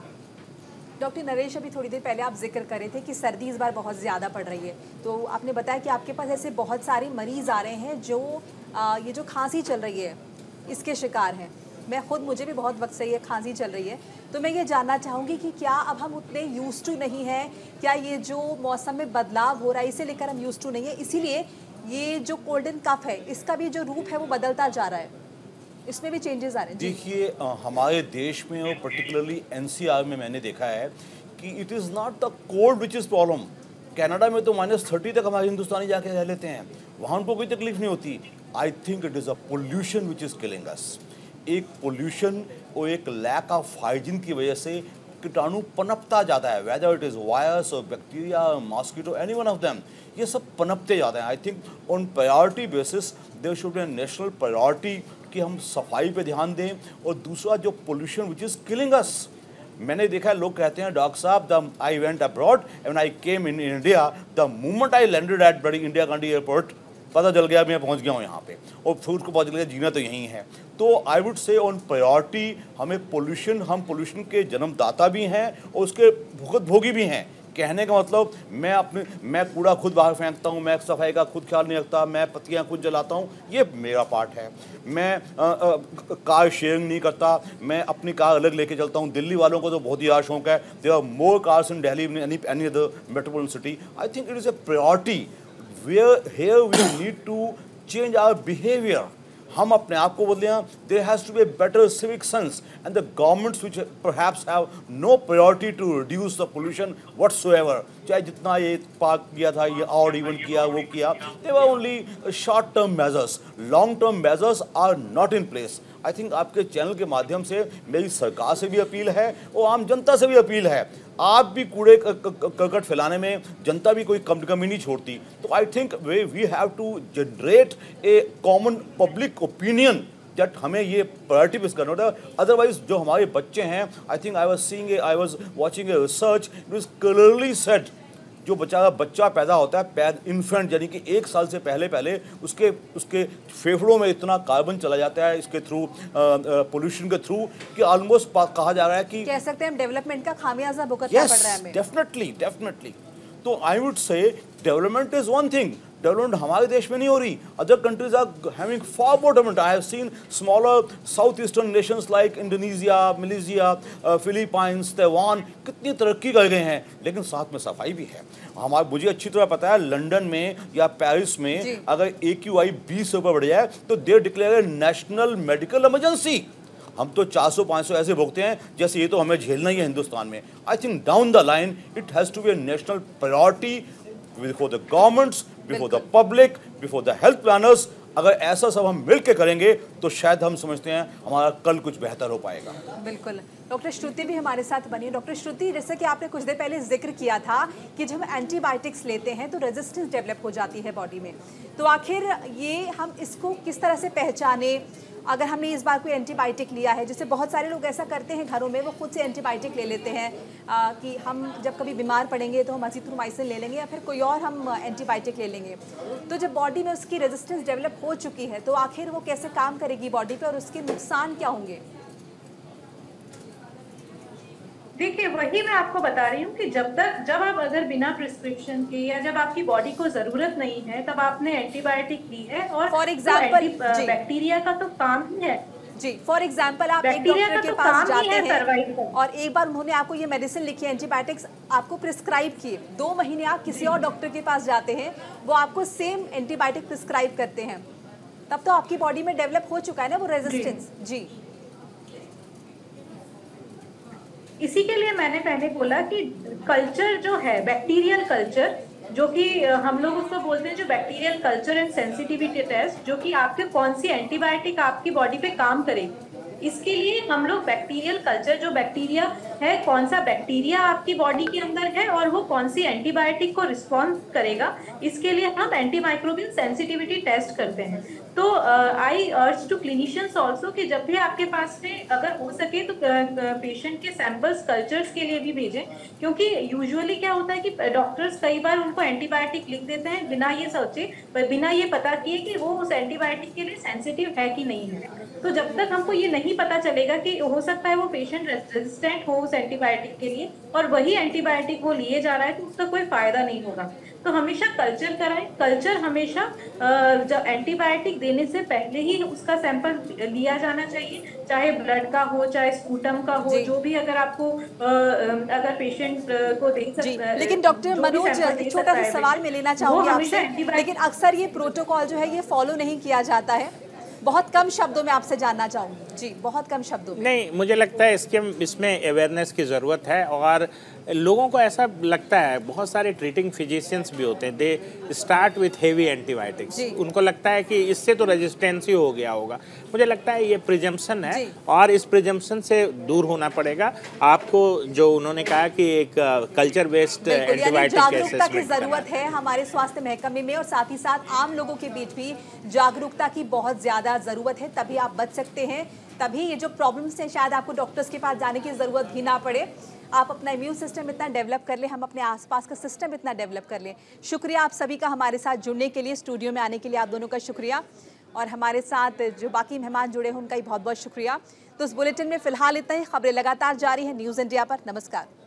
डॉक्टर नरेश, अभी थोड़ी देर पहले आप जिक्र कर रहे थे कि सर्दी इस बार बहुत ज़्यादा पड़ रही है, तो आपने बताया कि आपके पास ऐसे बहुत सारे मरीज़ आ रहे हैं जो आ, ये जो खांसी चल रही है इसके शिकार हैं। मैं खुद, मुझे भी बहुत वक्त से ये खांसी चल रही है, तो मैं ये जानना चाहूँगी कि क्या अब हम उतने यूज टू नहीं हैं, क्या ये जो मौसम में बदलाव हो रहा है इसे लेकर हम यूज टू नहीं है, इसीलिए ये जो कोल्ड एंड कफ है इसका भी जो रूप है वो बदलता जा रहा है, इसमें भी चेंजेस आ रहे हैं? देखिए, हमारे देश में और पर्टिकुलरली एनसीआर में मैंने देखा है कि it is not the cold which is problem. Canada में तो माइनस थर्टी तक हमारे हिंदुस्तानी जाके रह लेते हैं, वहाँ उनको कोई तकलीफ नहीं होती। I think it is a pollution which is killing us. एक पोल्यूशन और एक लैक ऑफ हाइजीन की वजह से कीटाणु पनपता जाता है, वेदर इट इज़ वायरस और bacteria, mosquito, any one of them, ये सब पनपते जाते हैं। I think on priority basis there should be national priority कि हम सफाई पे ध्यान दें। और दूसरा जो pollution which is killing us, मैंने देखा है लोग कहते हैं डॉक्टर साहब the I went abroad and I came in India, the moment I landed at बड़ी इंडिया गांधी एयरपोर्ट पता चल गया मैं पहुंच गया हूं यहाँ पे, और फिर उसको पता चल गया जीना तो यहीं है। तो I would say on priority हमें पोल्यूशन, हम पोल्यूशन के जन्मदाता भी हैं और उसके भुगत भोगी भी हैं। कहने का मतलब, मैं अपने मैं कूड़ा खुद बाहर फेंकता हूँ, मैं सफाई का खुद ख्याल नहीं रखता, मैं पत्तियाँ खुद जलाता हूँ, ये मेरा पार्ट है। मैं आ, आ, कार शेयरिंग नहीं करता, मैं अपनी कार अलग लेके चलता हूँ। दिल्ली वालों को तो बहुत ही ज़्यादा शौक है, there are more cars in Delhi any any other metropolitan city. I think it is a priority where here we need to change our behaviour. हम अपने आप को बदलें। There has to be better civic sense and the governments which perhaps have no priority to reduce the pollution whatsoever, चाहे जितना ये park किया था, ये और इवन किया, वो किया, they were only short term measures, long term measures are not in place. I think आपके चैनल के माध्यम से मेरी सरकार से भी अपील है और आम जनता से भी अपील है, आप भी कूड़े करकट फैलाने में जनता भी कोई कम कमी नहीं छोड़ती। तो I think way we have to generate a common public opinion that हमें ये प्रायोरिटी बेस करना होता है। अदरवाइज जो हमारे बच्चे हैं, I think I was seeing I was watching a research, it was clearly said, जो बच्चा बच्चा पैदा होता है, पैद इन्फेंट यानी कि एक साल से पहले पहले उसके उसके फेफड़ों में इतना कार्बन चला जाता है इसके थ्रू, पोल्यूशन के थ्रू, कि ऑलमोस्ट कहा जा रहा है कि कह सकते हैं हम डेवलपमेंट का खामियाजा भुगतना yes, पड़ रहा है हमें। Definitely definitely. तो I would say development is one thing, development हमारे देश में नहीं हो रही, other countries are having far more development. I have seen smaller south eastern nations like Indonesia, Malaysia, Philippines, Taiwan कितनी तरक्की कर गए हैं, लेकिन साथ में सफाई भी है। हमारे मुझे अच्छी तरह पता है लंदन में या पेरिस में अगर ए क्यू आई बीस से ऊपर बढ़ जाए तो they declare national medical emergency. हम तो चार सौ पाँच सौ ऐसे भोगते हैं जैसे ये तो हमें झेलना ही है हिंदुस्तान में। I think down the line it has to be a national priority before the governments, before the public, before the health planners. अगर ऐसा सब हम मिल के करेंगे तो शायद हम समझते हैं हमारा कल कुछ बेहतर हो पाएगा। बिल्कुल। डॉक्टर श्रुति भी हमारे साथ बनी। डॉक्टर श्रुति, जैसे कि आपने कुछ देर पहले जिक्र किया था कि जब हम एंटीबायोटिक्स लेते हैं तो रेजिस्टेंस डेवलप हो जाती है बॉडी में, तो आखिर ये हम इसको किस तरह से पहचाने? अगर हमने इस बार कोई एंटीबायोटिक लिया है, जैसे बहुत सारे लोग ऐसा करते हैं घरों में, वो खुद से एंटीबायोटिक ले लेते हैं आ, कि हम जब कभी बीमार पड़ेंगे तो हम अजीथ्रोमाइसिन ले लेंगे या फिर कोई और हम एंटीबायोटिक ले लेंगे। तो जब बॉडी में उसकी रेजिस्टेंस डेवलप हो चुकी है तो आखिर वो कैसे काम करेगी बॉडी पे और उसके नुकसान क्या होंगे? देखिए, वही मैं आपको बता रही हूँ कि जब तक जब आप अगर बिना प्रिस्क्रिप्शन के या जब आपकी बॉडी को जरूरत नहीं है तब आपने एंटीबायोटिक ली है, और फॉर एग्जाम्पल बैक्टीरिया का तो काम ही है जी। फॉर एग्जाम्पल आप एक डॉक्टर के पास जाते हैं और एक बार उन्होंने आपको ये मेडिसिन लिखी है, एंटीबायोटिक्स आपको प्रिस्क्राइब किए, दो महीने आप किसी और डॉक्टर के पास जाते हैं, वो आपको सेम एंटीबायोटिक प्रिस्क्राइब करते हैं, तब तो आपकी बॉडी में डेवलप हो चुका है ना वो रेजिस्टेंस। जी, इसी के लिए मैंने पहले बोला कि कल्चर जो है, बैक्टीरियल कल्चर, जो कि हम लोग उसको बोलते हैं जो bacterial culture and sensitivity test, जो कि आपके कौन सी एंटीबायोटिक आपकी बॉडी पे काम करेगी, इसके लिए हम लोग बैक्टीरियल कल्चर, जो बैक्टीरिया है, कौन सा बैक्टीरिया आपकी बॉडी के अंदर है और वो कौन सी एंटीबायोटिक को रिस्पॉन्स करेगा, इसके लिए हम एंटीमाइक्रोबियल सेंसिटिविटी टेस्ट करते हैं। तो आई अर्ज टू क्लिनिशियंस ऑल्सो कि जब भी आपके पास से अगर हो सके तो पेशेंट के सैंपल्स कल्चर्स के लिए भी भेजें, क्योंकि यूजुअली क्या होता है कि डॉक्टर्स कई बार उनको एंटीबायोटिक लिख देते हैं बिना ये सोचे, बिना ये पता किए कि वो उस एंटीबायोटिक के लिए सेंसिटिव है कि नहीं है। तो जब तक हमको ये नहीं पता चलेगा कि हो सकता है वो पेशेंट रेजिस्टेंट हो उस एंटीबायोटिक के लिए और वही एंटीबायोटिक वो लिए जा रहा है, तो उसका कोई फायदा नहीं होगा। तो हमेशा कल्चर कराएं। कल्चर हमेशा जब एंटीबायोटिक देने से पहले ही उसका सैंपल लिया जाना चाहिए, चाहे ब्लड का हो, चाहे स्पूटम का हो, जो भी अगर आपको अगर पेशेंट को दे सकता है। लेकिन डॉक्टर मनोज, एक छोटा सा सवाल मैं लेना चाहूंगी आपसे, लेकिन अक्सर ये प्रोटोकॉल जो है ये फॉलो नहीं किया जाता है, बहुत कम शब्दों में आपसे जानना चाहूंगी जी, बहुत कम शब्दों में। नहीं, मुझे लगता है इसके इसमें अवेयरनेस की ज़रूरत है, और लोगों को ऐसा लगता है, बहुत सारे ट्रीटिंग फिजिशियंस भी होते हैं, they start with heavy antibiotics, उनको लगता है कि इससे तो रेजिस्टेंस ही हो गया होगा। मुझे लगता है ये प्रिजम्पशन है और इस प्रिजम्पशन से दूर होना पड़ेगा। आपको जो उन्होंने कहा कि एक कल्चर बेस्ड एंटीबायोटिक जागरूकता की ज़रूरत है हमारे स्वास्थ्य महकमे में, और साथ ही साथ आम लोगों के बीच भी जागरूकता की बहुत ज़्यादा ज़रूरत है, तभी आप बच सकते हैं, तभी ये जो प्रॉब्लम्स हैं शायद आपको डॉक्टर्स के पास जाने की ज़रूरत भी ना पड़े। आप अपना इम्यून सिस्टम इतना डेवलप कर लें, हम अपने आसपास का सिस्टम इतना डेवलप कर लें। शुक्रिया आप सभी का हमारे साथ जुड़ने के लिए, स्टूडियो में आने के लिए आप दोनों का शुक्रिया, और हमारे साथ जो बाकी मेहमान जुड़े हैं उनका ही बहुत बहुत शुक्रिया। तो इस बुलेटिन में फिलहाल इतना ही। खबरें लगातार जारी है न्यूज़ इंडिया पर। नमस्कार।